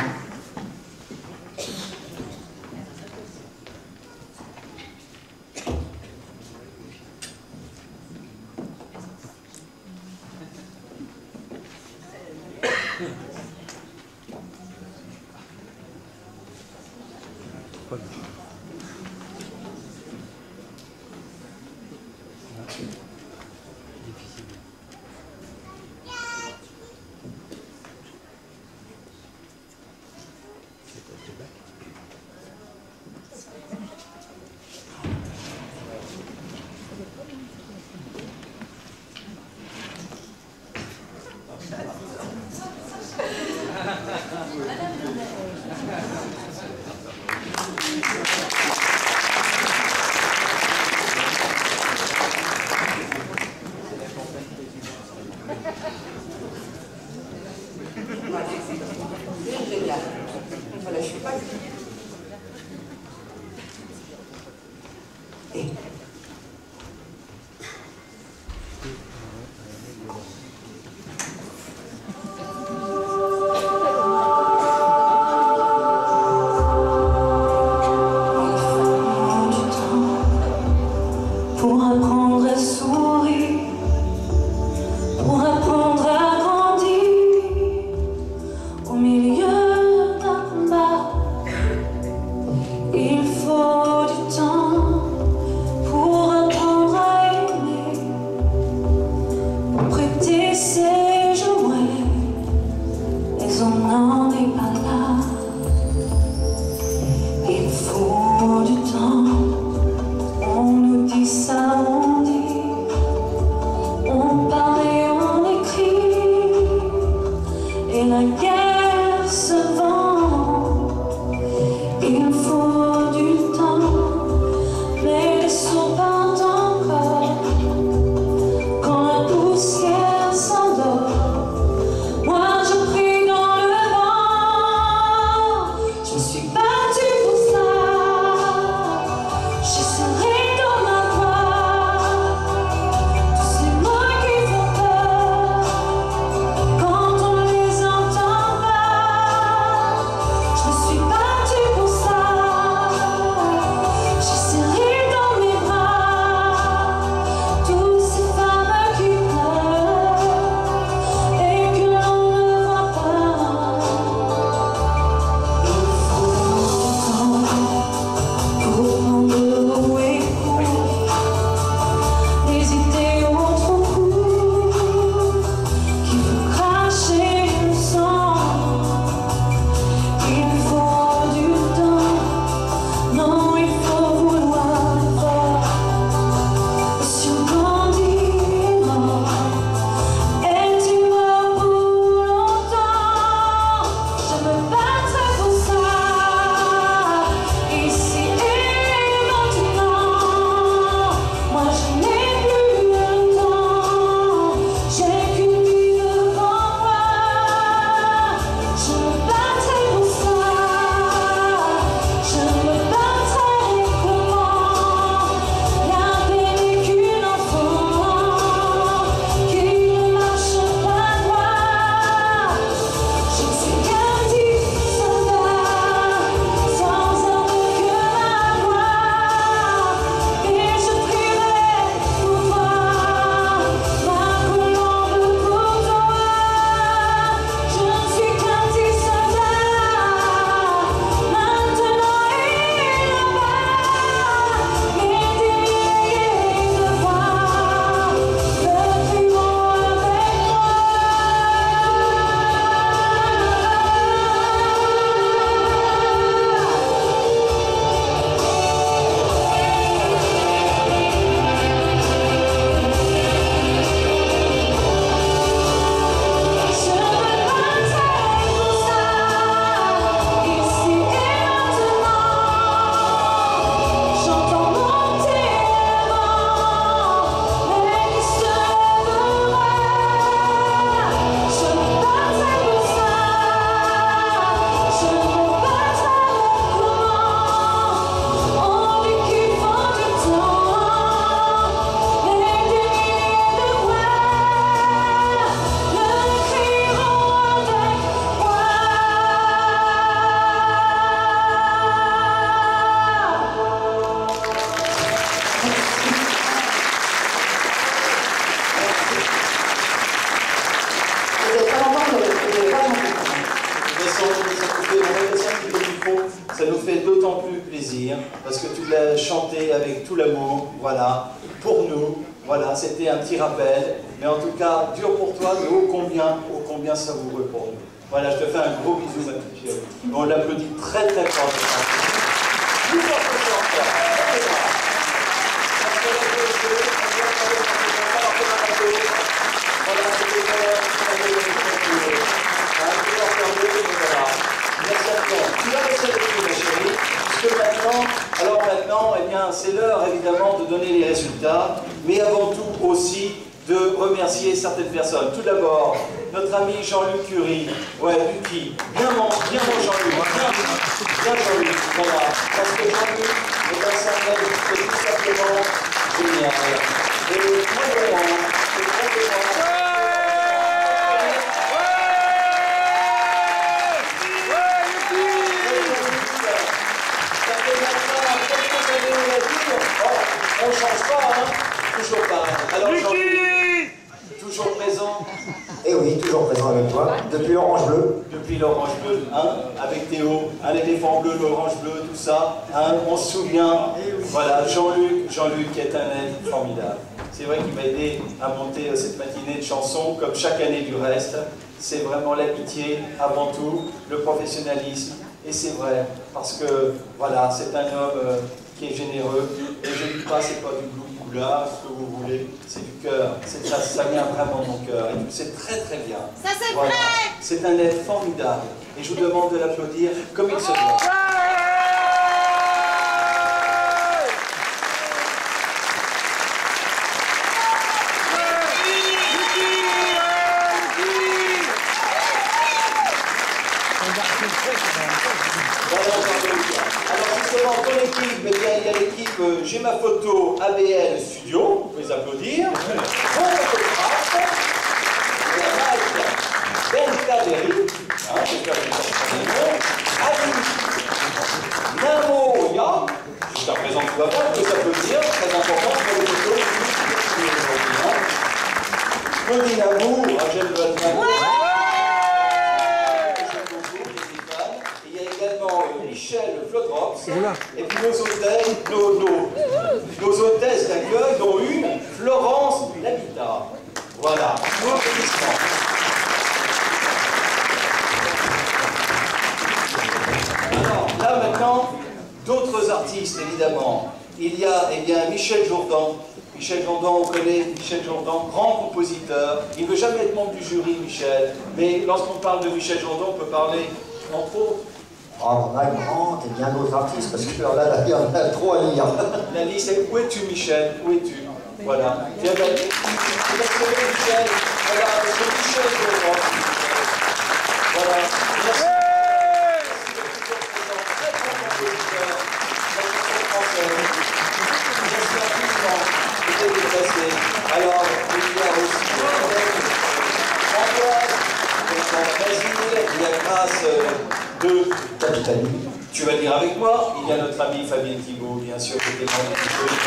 [SPEAKER 7] C'est génial. Voilà, je suis pas... Et...
[SPEAKER 1] Ça nous fait d'autant plus plaisir, parce que tu l'as chanté avec tout l'amour, voilà, pour nous, voilà, c'était un petit rappel, mais en tout cas, dur pour toi, mais ô combien, ô combien savoureux pour nous. Voilà, je te fais un gros bisou, ma petite chérie. On l'applaudit très très fort. Plus fort que ça encore. Tu vas rester avec nous, ma chérie, puisque maintenant, alors maintenant, eh bien, c'est l'heure évidemment de donner les résultats, mais avant tout aussi de remercier certaines personnes. Tout d'abord, notre ami Jean-Luc Curie. Ouais, Lucky. Bien mon, bien mon Jean-Luc. Bien, bien Jean-Luc. Voilà. Parce que Jean-Luc est un symbole qui est tout simplement génial. Et vraiment, c'est vraiment... On ne change pas, hein? Toujours pareil. Alors, Jean-Luc, toujours présent.
[SPEAKER 6] Eh oui, toujours présent avec toi, depuis l'orange bleu.
[SPEAKER 1] Depuis l'orange bleu, hein, avec Théo, un éléphant bleu, l'orange bleu, tout ça, hein, on se souvient. Voilà, Jean-Luc, Jean-Luc est un être formidable. C'est vrai qu'il m'a aidé à monter cette matinée de chansons, comme chaque année du reste. C'est vraiment l'amitié avant tout, le professionnalisme. Et c'est vrai, parce que, voilà, c'est un homme euh, qui est généreux. Et je ne dis pas, c'est pas du blou-boula, ce que vous voulez, c'est du cœur. Ça, ça vient vraiment de mon cœur. Et tu le sais très très bien.
[SPEAKER 7] Ça c'est
[SPEAKER 1] voilà.
[SPEAKER 7] vrai.
[SPEAKER 1] C'est un être formidable. Et je vous demande de l'applaudir comme il se doit. Alors justement, ton équipe, eh bien, il y a l'équipe euh, J'ai ma photo A B L Studio, vous pouvez les applaudir. Bon photographe, il y a Mike Ben Kaderi, hein, j'espère que vous avez Ali Namoya, jusqu'à présent tout va bien, vous pouvez les applaudir, très important pour les photos. Claudine Amour, j'aime votre Namour. Michel Flodrops, et puis nos hôtesses, nos, nos, nos hôtesses d'accueil, dont une, Florence L'Habitat. Voilà, nos applaudissements. Alors, là maintenant, d'autres artistes, évidemment. Il y a, eh bien, Michel Jourdan. Michel Jourdan, on connaît Michel Jourdan, grand compositeur. Il ne veut jamais être membre du jury, Michel. Mais lorsqu'on parle de Michel Jourdan, on peut parler, entre autres,
[SPEAKER 6] Oh, on a Grant et bien d'autres artistes, parce que là, là, il y en a trop à lire.
[SPEAKER 1] La liste est où es-tu, Michel? Où es-tu? Voilà. Viens, viens. Tu vas trouver Michel. Voilà, c'est Michel Jourdan. Voilà. Merci. Très bon compositeur. La chanson française. Merci infiniment. C'était déplacé. Alors, il y a aussi Antoine, Brésil, il y a Grâce de
[SPEAKER 6] Capitani.
[SPEAKER 1] Tu vas dire avec moi, il y a notre ami Fabien Thibault, bien sûr, qui était membre du jury,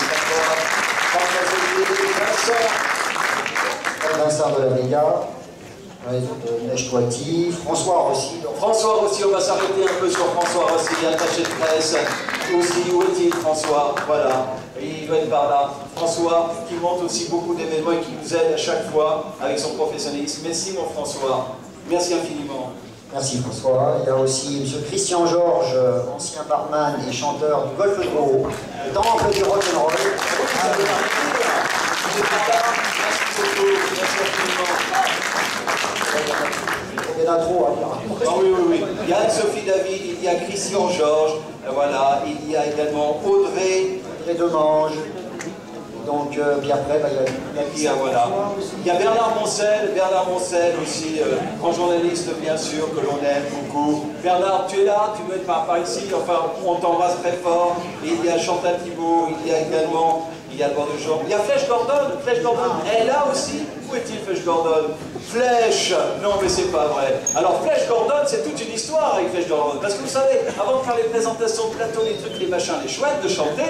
[SPEAKER 1] Vincent,
[SPEAKER 6] Vincent de la Brigade, Neige Toiti, François Rossi.
[SPEAKER 1] François Rossi, on va s'arrêter un peu sur François Rossi, attaché de presse. Aussi, où est-il, François? Voilà, il doit être par là. François, qui monte aussi beaucoup d'événements et qui nous aide à chaque fois avec son professionnalisme. Merci, mon François. Merci infiniment.
[SPEAKER 6] Merci François. Il y a aussi M. Christian Georges, ancien barman et chanteur du Golfe de Gros, le temple du rock'n'roll. Il y en a trop à dire.
[SPEAKER 1] Ah oui, oui, oui. Il y a Anne-Sophie David, il y a Christian Georges, voilà, il y a également Audrey.
[SPEAKER 6] Audrey Demange. Donc, euh, puis après, bah, il y a...
[SPEAKER 1] Il y a, voilà. Il y a Bernard Moncel, Bernard Moncel aussi, euh, grand journaliste bien sûr, que l'on aime beaucoup. Bernard, tu es là, tu dois être par, par ici, enfin, on t'embrasse très fort. Et il y a Chantal Thibault, il y a également, il y a le bord de jour. Il y a Flèche Gordon, Flèche Gordon, elle est là aussi. Où est-il Flèche Gordon? Flèche, non mais c'est pas vrai. Alors Flèche Gordon, c'est toute une histoire avec Flèche Gordon. Parce que vous savez, avant de faire les présentations de plateau, les trucs, les machins, les chouettes, de chanter,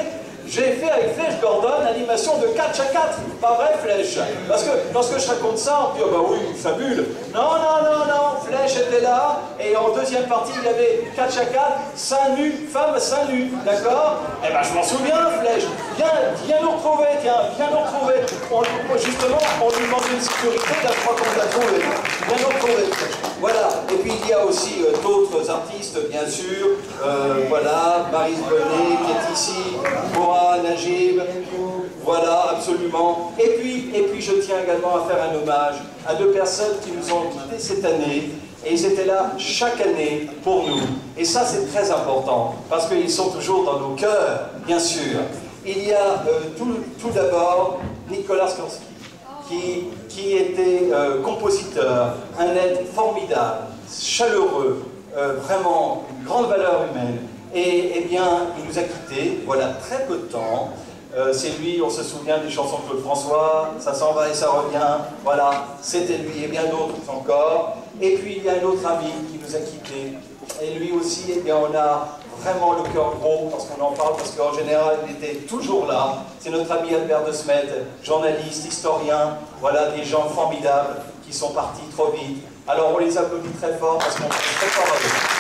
[SPEAKER 1] j'ai fait avec Flèche Gordon l'animation de catch à quatre. Pas vrai, Flèche? Parce que lorsque je raconte ça, on dit, oh bah oui, fabule. Non, non, non, non, Flèche était là, et en deuxième partie, il y avait catch à quatre, seins nus, femme seins nus, d'accord? Eh ben, je m'en souviens, Flèche. Viens, viens nous retrouver, tiens, viens nous retrouver. On, justement, on lui demande une sécurité, la fois qu'on l'a trouvé. Viens nous retrouver, Flèche. Voilà. Et puis, il y a aussi euh, d'autres artistes, bien sûr. Euh, voilà, Maryse Bonnet, qui est ici, Moura, Najib. Voilà, absolument. Et puis, et puis, je tiens également à faire un hommage à deux personnes qui nous ont quittés cette année. Et ils étaient là chaque année pour nous. Et ça, c'est très important, parce qu'ils sont toujours dans nos cœurs, bien sûr. Il y a euh, tout, tout d'abord Nicolas Skorsky, qui, qui était euh, compositeur, un être formidable, chaleureux, euh, vraiment une grande valeur humaine. Et eh bien, il nous a quittés, voilà, très peu de temps. Euh, c'est lui, on se souvient des chansons de Claude François, ça s'en va et ça revient, voilà, c'était lui et bien d'autres encore. Et puis il y a un autre ami qui nous a quittés, et lui aussi, eh bien, on a vraiment le cœur gros parce qu'on en parle, parce qu'en général, il était toujours là. C'est notre ami Albert de Smet, journaliste, historien, voilà, des gens formidables qui sont partis trop vite. Alors on les applaudit très fort parce qu'on est très fort avec eux.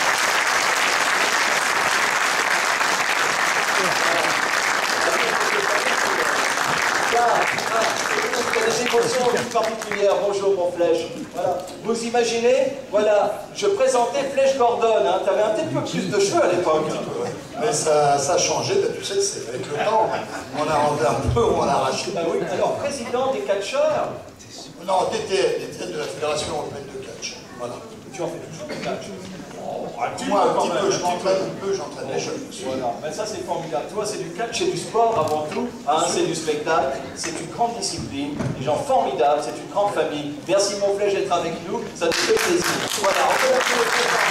[SPEAKER 1] Des émotions particulières. Bonjour mon Flèche. Voilà. Vous imaginez, voilà, je présentais Flèche Gordon, hein. Tu avais un petit peu plus de cheveux à l'époque.
[SPEAKER 8] Mais ça, ça a changé, ben, tu sais, c'est avec le temps. On a rendu un peu, on a arraché.
[SPEAKER 1] Ah oui, alors président des catcheurs.
[SPEAKER 8] Non, t'étais de la Fédération Européenne de Catch. Voilà.
[SPEAKER 1] Tu en fais toujours du catch.
[SPEAKER 8] Oh, un Moi, un petit peu, je m'entraîne un peu, j'entraîne les jeunes.
[SPEAKER 1] Voilà, mais ça c'est formidable. Toi, c'est du catch, c'est du sport avant tout, hein, c'est du spectacle, c'est une grande discipline, des gens formidables, c'est une grande famille. Merci mon Flèche d'être avec nous, ça nous fait plaisir. Voilà, on peut l'appeler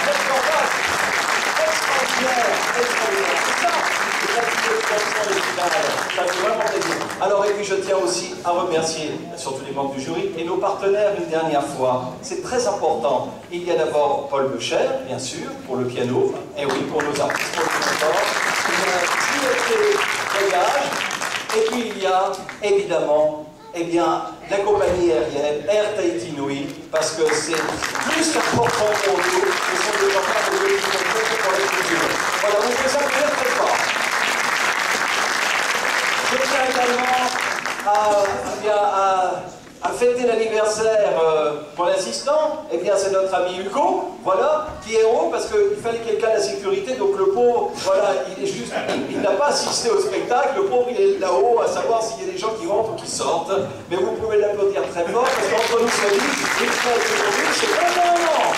[SPEAKER 1] extraordinaire, extraordinaire, c'est ça. Ça fait vraiment plaisir. Alors, et puis je tiens aussi à remercier surtout les membres du jury et nos partenaires une dernière fois. C'est très important. Il y a d'abord Paul Becher, bien sûr, pour le piano, et oui, pour nos artistes, pour le sport. Il y a J F T Voyage, et puis il y a évidemment eh bien, la compagnie aérienne Air Tahiti Nui, parce que c'est plus important pour nous, ce sont des gens qui ont fait pour les cultures. Voilà, vous pouvez s'appuyer très fort. Je tiens également à, eh bien, à, à fêter l'anniversaire euh, pour l'assistant. Eh bien, c'est notre ami Hugo, voilà, qui est héros parce qu'il fallait quelqu'un à la sécurité. Donc le pauvre, voilà, il est juste, il, il n'a pas assisté au spectacle. Le pauvre, il est là-haut à savoir s'il y a des gens qui rentrent ou qui sortent. Mais vous pouvez l'applaudir très fort parce qu'entre nous, c'est lui, il fait aujourd'hui, c'est pas non, non.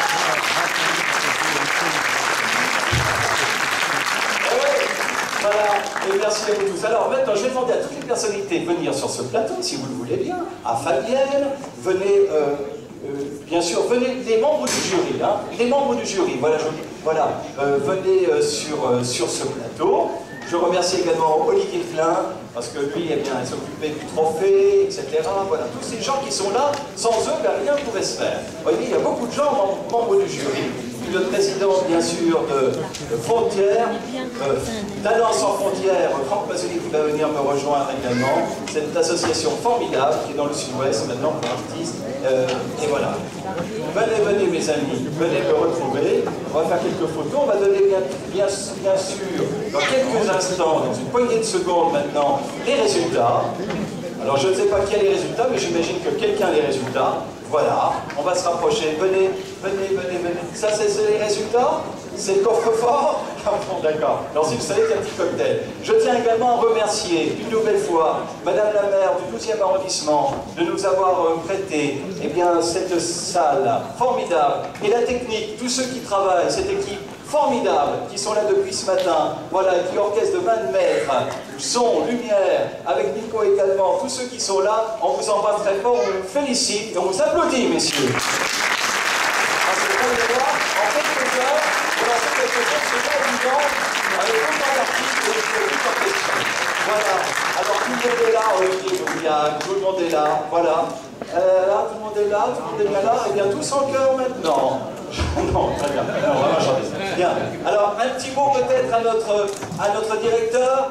[SPEAKER 1] Voilà, et merci à vous tous. Alors maintenant, je vais demander à toutes les personnalités de venir sur ce plateau, si vous le voulez bien, à Fabienne, venez, euh, euh, bien sûr, venez, les membres du jury, hein, les membres du jury, voilà, je, voilà euh, venez euh, sur, euh, sur ce plateau. Je remercie également Olivier Klein, parce que lui, eh bien, il s'occupait du trophée, et cetera. Voilà, tous ces gens qui sont là, sans eux, ben, rien ne pouvait se faire. Vous voyez, il y a beaucoup de gens, membres du jury. Le président, bien sûr, de, de Frontières, euh, Talents sans frontières, Franck Mazzoli qui va venir me rejoindre également. C'est une association formidable qui est dans le sud-ouest maintenant pour artistes. Euh, et voilà. Venez, venez mes amis, venez me retrouver. On va faire quelques photos. On va donner bien, bien, bien sûr, dans quelques instants, dans une poignée de secondes maintenant, les résultats. Alors je ne sais pas qui a les résultats, mais j'imagine que quelqu'un a les résultats. Voilà, on va se rapprocher. Venez, venez, venez, venez. Ça, c'est les résultats? C'est le coffre-fort? Ah bon, d'accord. Alors, si vous savez qu'il y a un petit cocktail. Je tiens également à remercier une nouvelle fois Madame la maire du douzième arrondissement de nous avoir prêté eh bien, cette salle formidable. Et la technique, tous ceux qui travaillent, cette équipe formidables qui sont là depuis ce matin, voilà, qui orchestrent de vingt mètres, son, lumière, avec Nico également, tous ceux qui sont là, on vous embrasse très fort, on vous félicite et on vous applaudit, messieurs. Parce que vous allez voir, en quelques heures, vous lancez quelque chose de pas évident, avec autant d'artistes et de orchestre. Voilà, alors tout le monde est là, Olivier Bouillard, tout le monde est là, voilà. Euh, là, tout le monde est là, tout le monde est bien là, et bien tous en chœur maintenant. Non, très bien. Non, on va chanter. Bien. Alors, un petit mot peut-être à notre, à notre directeur.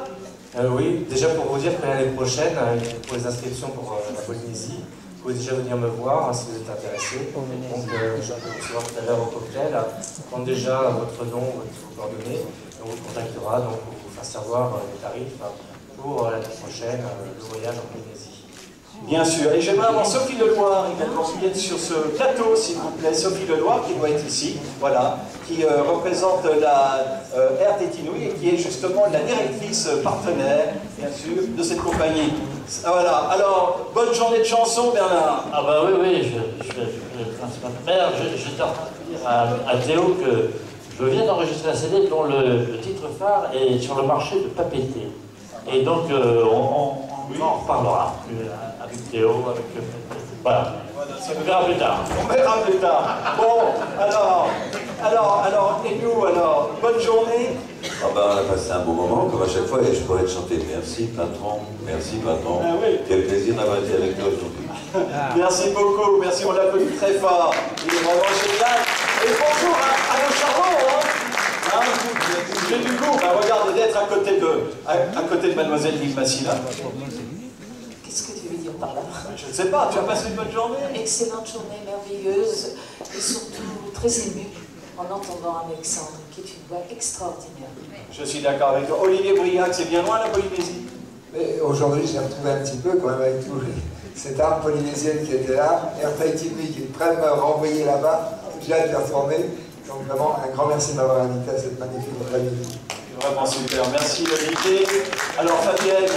[SPEAKER 9] Euh, oui, déjà pour vous dire que l'année prochaine, euh, pour les inscriptions pour euh, la Polynésie, vous pouvez déjà venir me voir hein, si vous êtes intéressé. Donc euh, je vais vous recevoir tout à l'heure au cocktail. Prendre déjà votre nom, vos coordonnées, et on vous contactera donc, pour vous faire savoir euh, les tarifs hein, pour euh, l'année prochaine, euh, le voyage en Polynésie.
[SPEAKER 1] Bien sûr, et j'aimerais avoir Sophie Leloir également qui vienne sur ce plateau, s'il vous plaît. Sophie Leloir qui doit être ici, voilà, qui euh, représente la euh, R T Tinouille et qui est justement la directrice partenaire, bien sûr, de cette compagnie. Voilà, alors, bonne journée de chanson, Bernard.
[SPEAKER 10] Ah bah oui, oui, je, je, je, je, je, je dois dire à, à Théo que je viens d'enregistrer un C D dont le, le titre phare est sur le marché de Papété. Et donc, euh, on, on, on en reparlera euh, avec Théo, avec... Euh, voilà. On verra plus tard.
[SPEAKER 1] On verra plus tard. Bon, alors, alors, alors, et nous, alors, bonne journée.
[SPEAKER 11] Ah ben, on a passé un bon moment, comme à chaque fois, et je pourrais te chanter merci, patron, merci, patron.
[SPEAKER 1] Ah, oui.
[SPEAKER 11] Quel plaisir d'avoir été avec toi aujourd'hui.
[SPEAKER 1] Merci beaucoup, merci, on l'applaudit très fort. Il est vraiment génial. Et bonjour à, à nos charmants, hein. Hein, j'ai du goût, ben, regarde d'être à côté de, à, à côté de Mademoiselle Yves Massina.
[SPEAKER 7] Qu'est-ce que tu veux dire par là?
[SPEAKER 1] Je ne sais pas, tu as passé une bonne journée?
[SPEAKER 7] Excellente journée, merveilleuse, et surtout très émue en entendant Alexandre, qui est une voix extraordinaire.
[SPEAKER 1] Je suis d'accord avec toi. Olivier Briac, c'est bien loin la Polynésie?
[SPEAKER 12] Mais aujourd'hui, j'ai retrouvé un petit peu quand même avec tout cette art polynésienne qui était là, et après Tinouille qui est prêt à me renvoyer là-bas. J'ai hâte de la reformer. Donc vraiment, un grand merci de m'avoir invité à cette magnifique après-midi.
[SPEAKER 1] Vraiment super, merci Olivier. Alors Fabienne?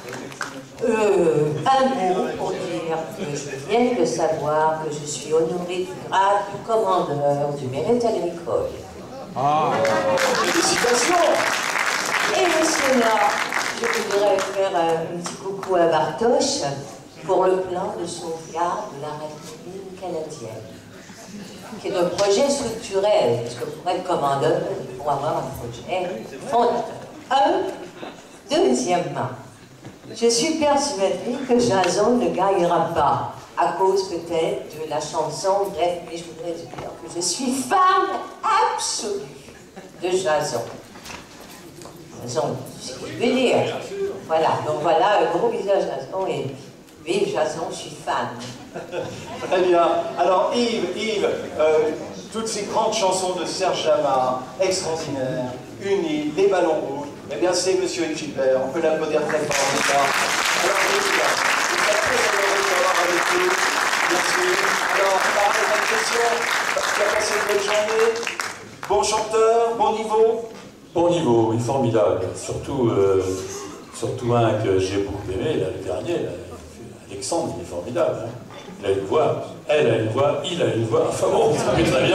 [SPEAKER 13] Euh, un mot pour dire que je viens de savoir que je suis honorée du grade du commandeur du mérite agricole.
[SPEAKER 1] Ah, félicitations!
[SPEAKER 13] Et monsieur là, je voudrais faire un petit coucou à Bartosz pour le plan de sauvegarde de la République canadienne, qui est un projet structurel, parce que pour être commandeur, il faut avoir un projet fondateur. Un, deuxièmement, je suis persuadée que Jason ne gagnera pas, à cause peut-être de la chanson, bref, mais je voudrais dire que je suis fan absolue de Jason. Jason, c'est ce que je veux dire. Voilà, donc voilà, un gros bisou à Jason et vive Jason, je suis fan.
[SPEAKER 1] Très bien. Alors Yves, Yves, euh, toutes ces grandes chansons de Serge Lama, extraordinaires, Unis, Les Ballons Rouges, eh bien c'est Monsieur Yves Gilbert, on peut l'applaudir très fort. Alors Yves, c'est très heureux de t'avoir avec nous, merci. Alors, pareil, même question, tu as passé une bonne journée, bon chanteur, bon niveau?
[SPEAKER 10] Bon niveau, oui, formidable. Surtout, euh, surtout un que j'ai beaucoup aimé, là, le dernier, là, Alexandre, il est formidable. Hein. Il a une voix, elle a une voix, il a une voix, enfin bon, ça fait très bien.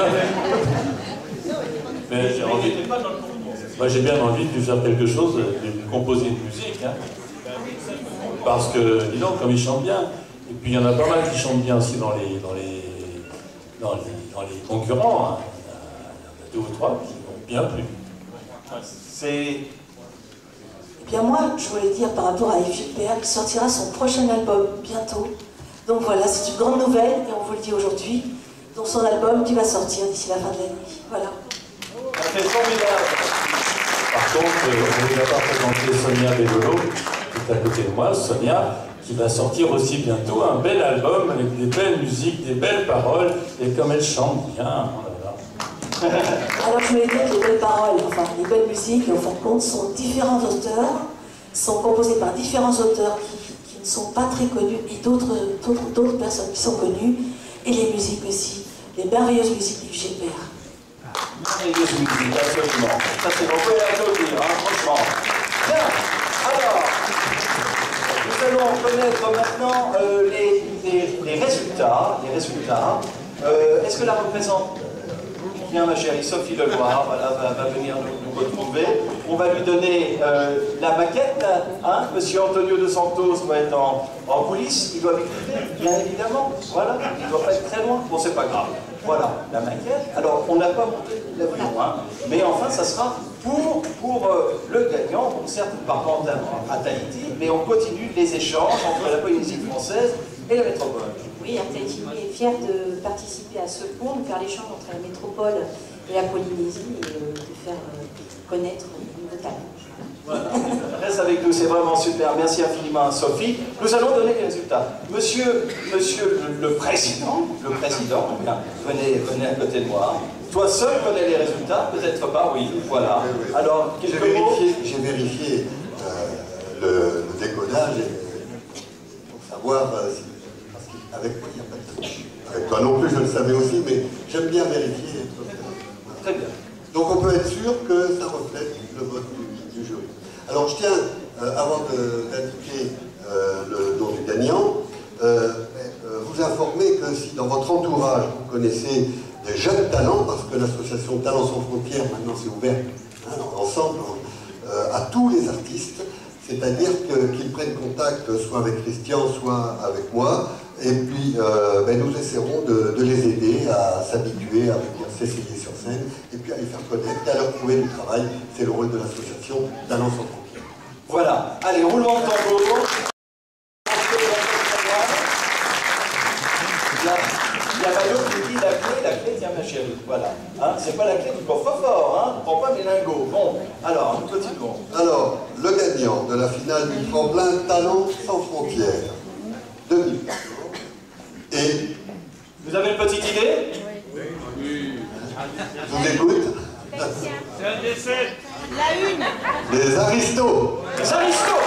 [SPEAKER 10] Mais j'ai envie, moi j'ai bien envie de lui faire quelque chose, de lui composer une musique. Hein. Parce que, dis donc, comme il chante bien. Et puis il y en a pas mal qui chantent bien aussi dans les, dans les, dans les, dans les concurrents. Hein. Il y en a deux ou trois qui vont bien plu.
[SPEAKER 1] C'est...
[SPEAKER 5] Eh bien moi, je voulais dire par rapport à Yves Gilbert, qui sortira son prochain album bientôt. Donc voilà, c'est une grande nouvelle, et on vous le dit aujourd'hui. Donc son album qui va sortir d'ici la fin de l'année. Voilà.
[SPEAKER 1] C'est formidable.
[SPEAKER 10] Par contre, euh, on ne lui a pas présenté Sonia Bellolo, qui est à côté de moi, Sonia, qui va sortir aussi bientôt un bel album avec des belles musiques, des belles paroles, et comme elle chante bien.
[SPEAKER 5] Alors je voulais dire que les belles paroles, enfin les belles musiques, au fond de compte, sont différents auteurs, sont composées par différents auteurs qui, qui ne sont pas très connus, et d'autres d'autres personnes qui sont connues, et les musiques aussi, les merveilleuses musiques du Gilbert.
[SPEAKER 1] Merveilleuse musique, absolument. Ça c'est bon, vous pouvez l'applaudir, hein, franchement. Bien, alors, nous allons connaître maintenant euh, les, les, les résultats. Les résultats. Euh, Est-ce que la représente Bien, ma chérie Sophie Leloir, voilà, va, va venir nous, nous retrouver. On va lui donner euh, la maquette. Hein. Monsieur Antonio de Santos doit être en, en coulisses. Il doit m'écouter, bien évidemment. Voilà, il ne doit pas être très loin. Bon, c'est pas grave. Voilà, la maquette. Alors, on n'a pas monté l'avion, hein, mais enfin, ça sera pour, pour euh, le gagnant. Bon, certes, nous partons à Tahiti, mais on continue les échanges entre la Polynésie française et la métropole.
[SPEAKER 2] Oui, Tahiti est fier de participer à ce pont, de faire l'échange entre la métropole et la Polynésie et de faire connaître nos talents.
[SPEAKER 1] Voilà. Reste avec nous, c'est vraiment super. Merci infiniment, Sophie. Nous allons donner les résultats. Monsieur, monsieur le, le président, le président, bien, venez, venez à côté de moi. Toi seul connais les résultats, peut-être pas, oui, voilà. Alors,
[SPEAKER 14] j'ai
[SPEAKER 1] quelques mots.
[SPEAKER 14] vérifié, j'ai vérifié euh, le, le décodage et, pour savoir euh, si, parce qu'avec moi, il n'y a pas de triche. Avec toi non plus, je le savais aussi, mais j'aime bien vérifier.
[SPEAKER 1] Très bien.
[SPEAKER 14] Donc on peut être sûr que ça reflète le vote du, du jury. Alors je tiens, euh, avant d'indiquer euh, le nom du gagnant, euh, euh, vous informer que si dans votre entourage vous connaissez des jeunes talents, parce que l'association Talents sans frontières maintenant c'est ouvert hein, ensemble euh, à tous les artistes, c'est-à-dire qu'ils prennent contact soit avec Christian, soit avec moi, et puis euh, ben, nous essaierons de, de les aider à s'habituer, à venir s'essayer sur scène, et puis à les faire connaître, et à leur trouver du travail. C'est le rôle de l'association Talents sans frontières.
[SPEAKER 1] Voilà, allez, roulement de tambour. Il y a Mario qui dit la clé, la clé, tiens ma chérie, voilà. Hein, c'est pas la clé du coffre-fort, hein, prends pas mes lingots. Bon, alors, nous continuons.
[SPEAKER 14] Alors, le gagnant de la finale du tremplin Talents sans frontières, deux mille quatorze, et...
[SPEAKER 1] Vous avez une petite idée?
[SPEAKER 14] Oui. Je vous écoute.
[SPEAKER 15] La une.
[SPEAKER 14] Les aristos.
[SPEAKER 1] Les aristos.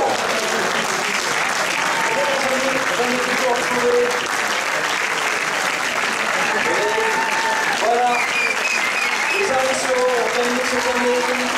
[SPEAKER 1] Voilà. Les aristos ont gagné cette année deux mille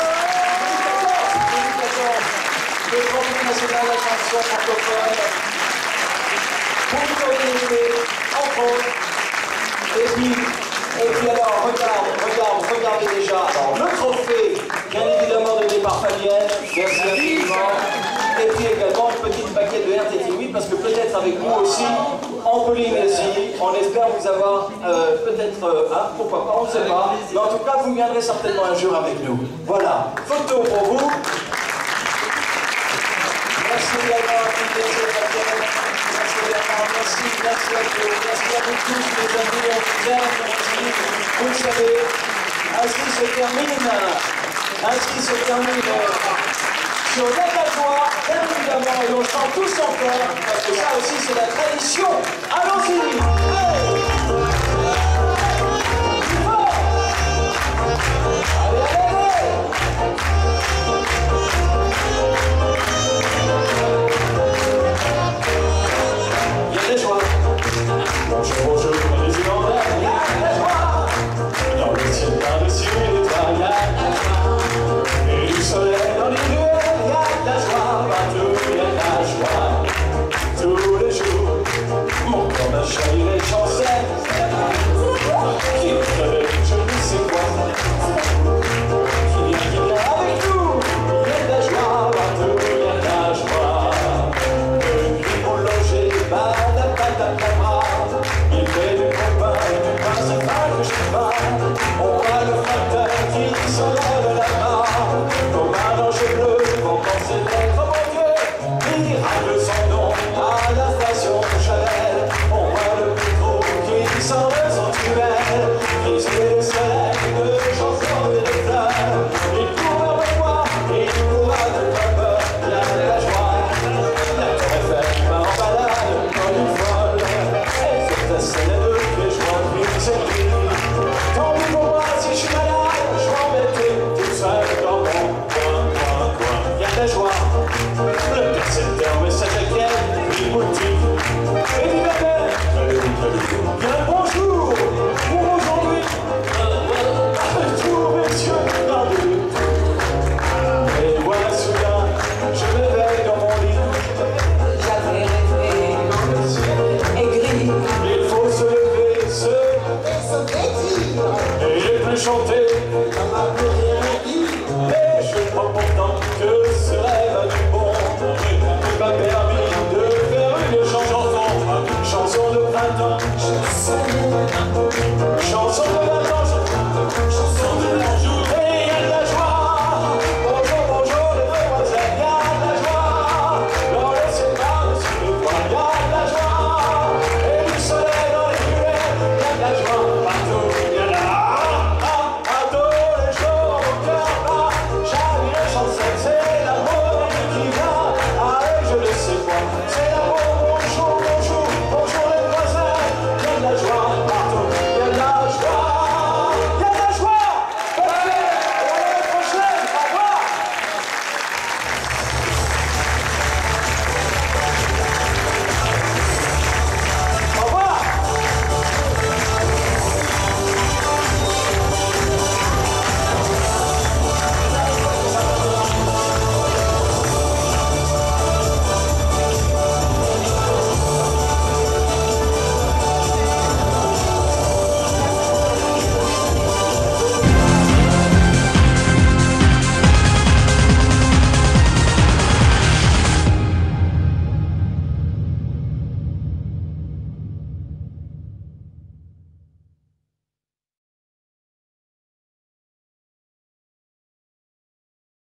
[SPEAKER 1] quatorze. Le tremplin national de la chanson francophone. Pour nous organiser, entre autres. Et puis, et puis alors, regarde, regarde, regardez déjà. Alors, le trophée, bien évidemment, de départ Fabienne. Merci infiniment. Et puis également une petite maquette de R T T huit, parce que peut-être avec vous aussi, en Polynésie, on espère vous avoir euh, peut-être, euh, hein, pourquoi pas, on ne sait pas. Mais en tout cas, vous viendrez certainement un jour avec nous. Voilà, photo pour vous. Merci également à toutes les Fabienne. Merci Bernard, merci, merci à vous, merci à vous tous, les amis, on vous aime, merci. Vous le savez, ainsi se termine, ainsi se termine sur l'Académie, bien évidemment, et on chante tous encore, parce que ça aussi c'est la tradition. Allons-y! Hey! Allez, allez, allez! Il y a des joies. Bonjour, bonjour, les Irlandais. Il y a des joies. Dans le ciel par-dessus les étoiles, il y a de la joie. Et du soleil dans les nuées, il y a de la joie. Partout, il y a de la joie. Tous les jours, mon corps m'a chaviré les chansons. Qui crevait, je ne sais quoi. Qui vient, qui vient avec nous. Il y a de la joie. Partout, il y a de la joie. Il fait du copain et du pain, c'est pas que je sais pas. On voit le facteur qui s'enlève là-bas. Nos mains dans les bleus vont penser d'être mon Dieu. Il règle son nom à la station de Chanel. On voit le métro qui sort de son tunnel. Briser le soleil de chansons et de fleurs. Il court avec moi, il court avec ma peur. Il y a de la joie, la tour Eiffel va en balade comme une folle. C'est la deux que je vois plus c'est lui. Tant pis pour moi si je suis malade, je vais m'embêter tout seul dans mon coin, coin, coin. Il y a de la joie, le percepteur met sa jaquette, il boutique. Et vive la belle, bien le bonjour, pour aujourd'hui. Avec tous messieurs, regardez. Et voilà soudain, je m'éveille dans mon lit.
[SPEAKER 13] J'avais rêvé, aigri.
[SPEAKER 1] Il faut se lever, se
[SPEAKER 13] vêtir
[SPEAKER 1] et ne plus chanter
[SPEAKER 13] comme un peu rien.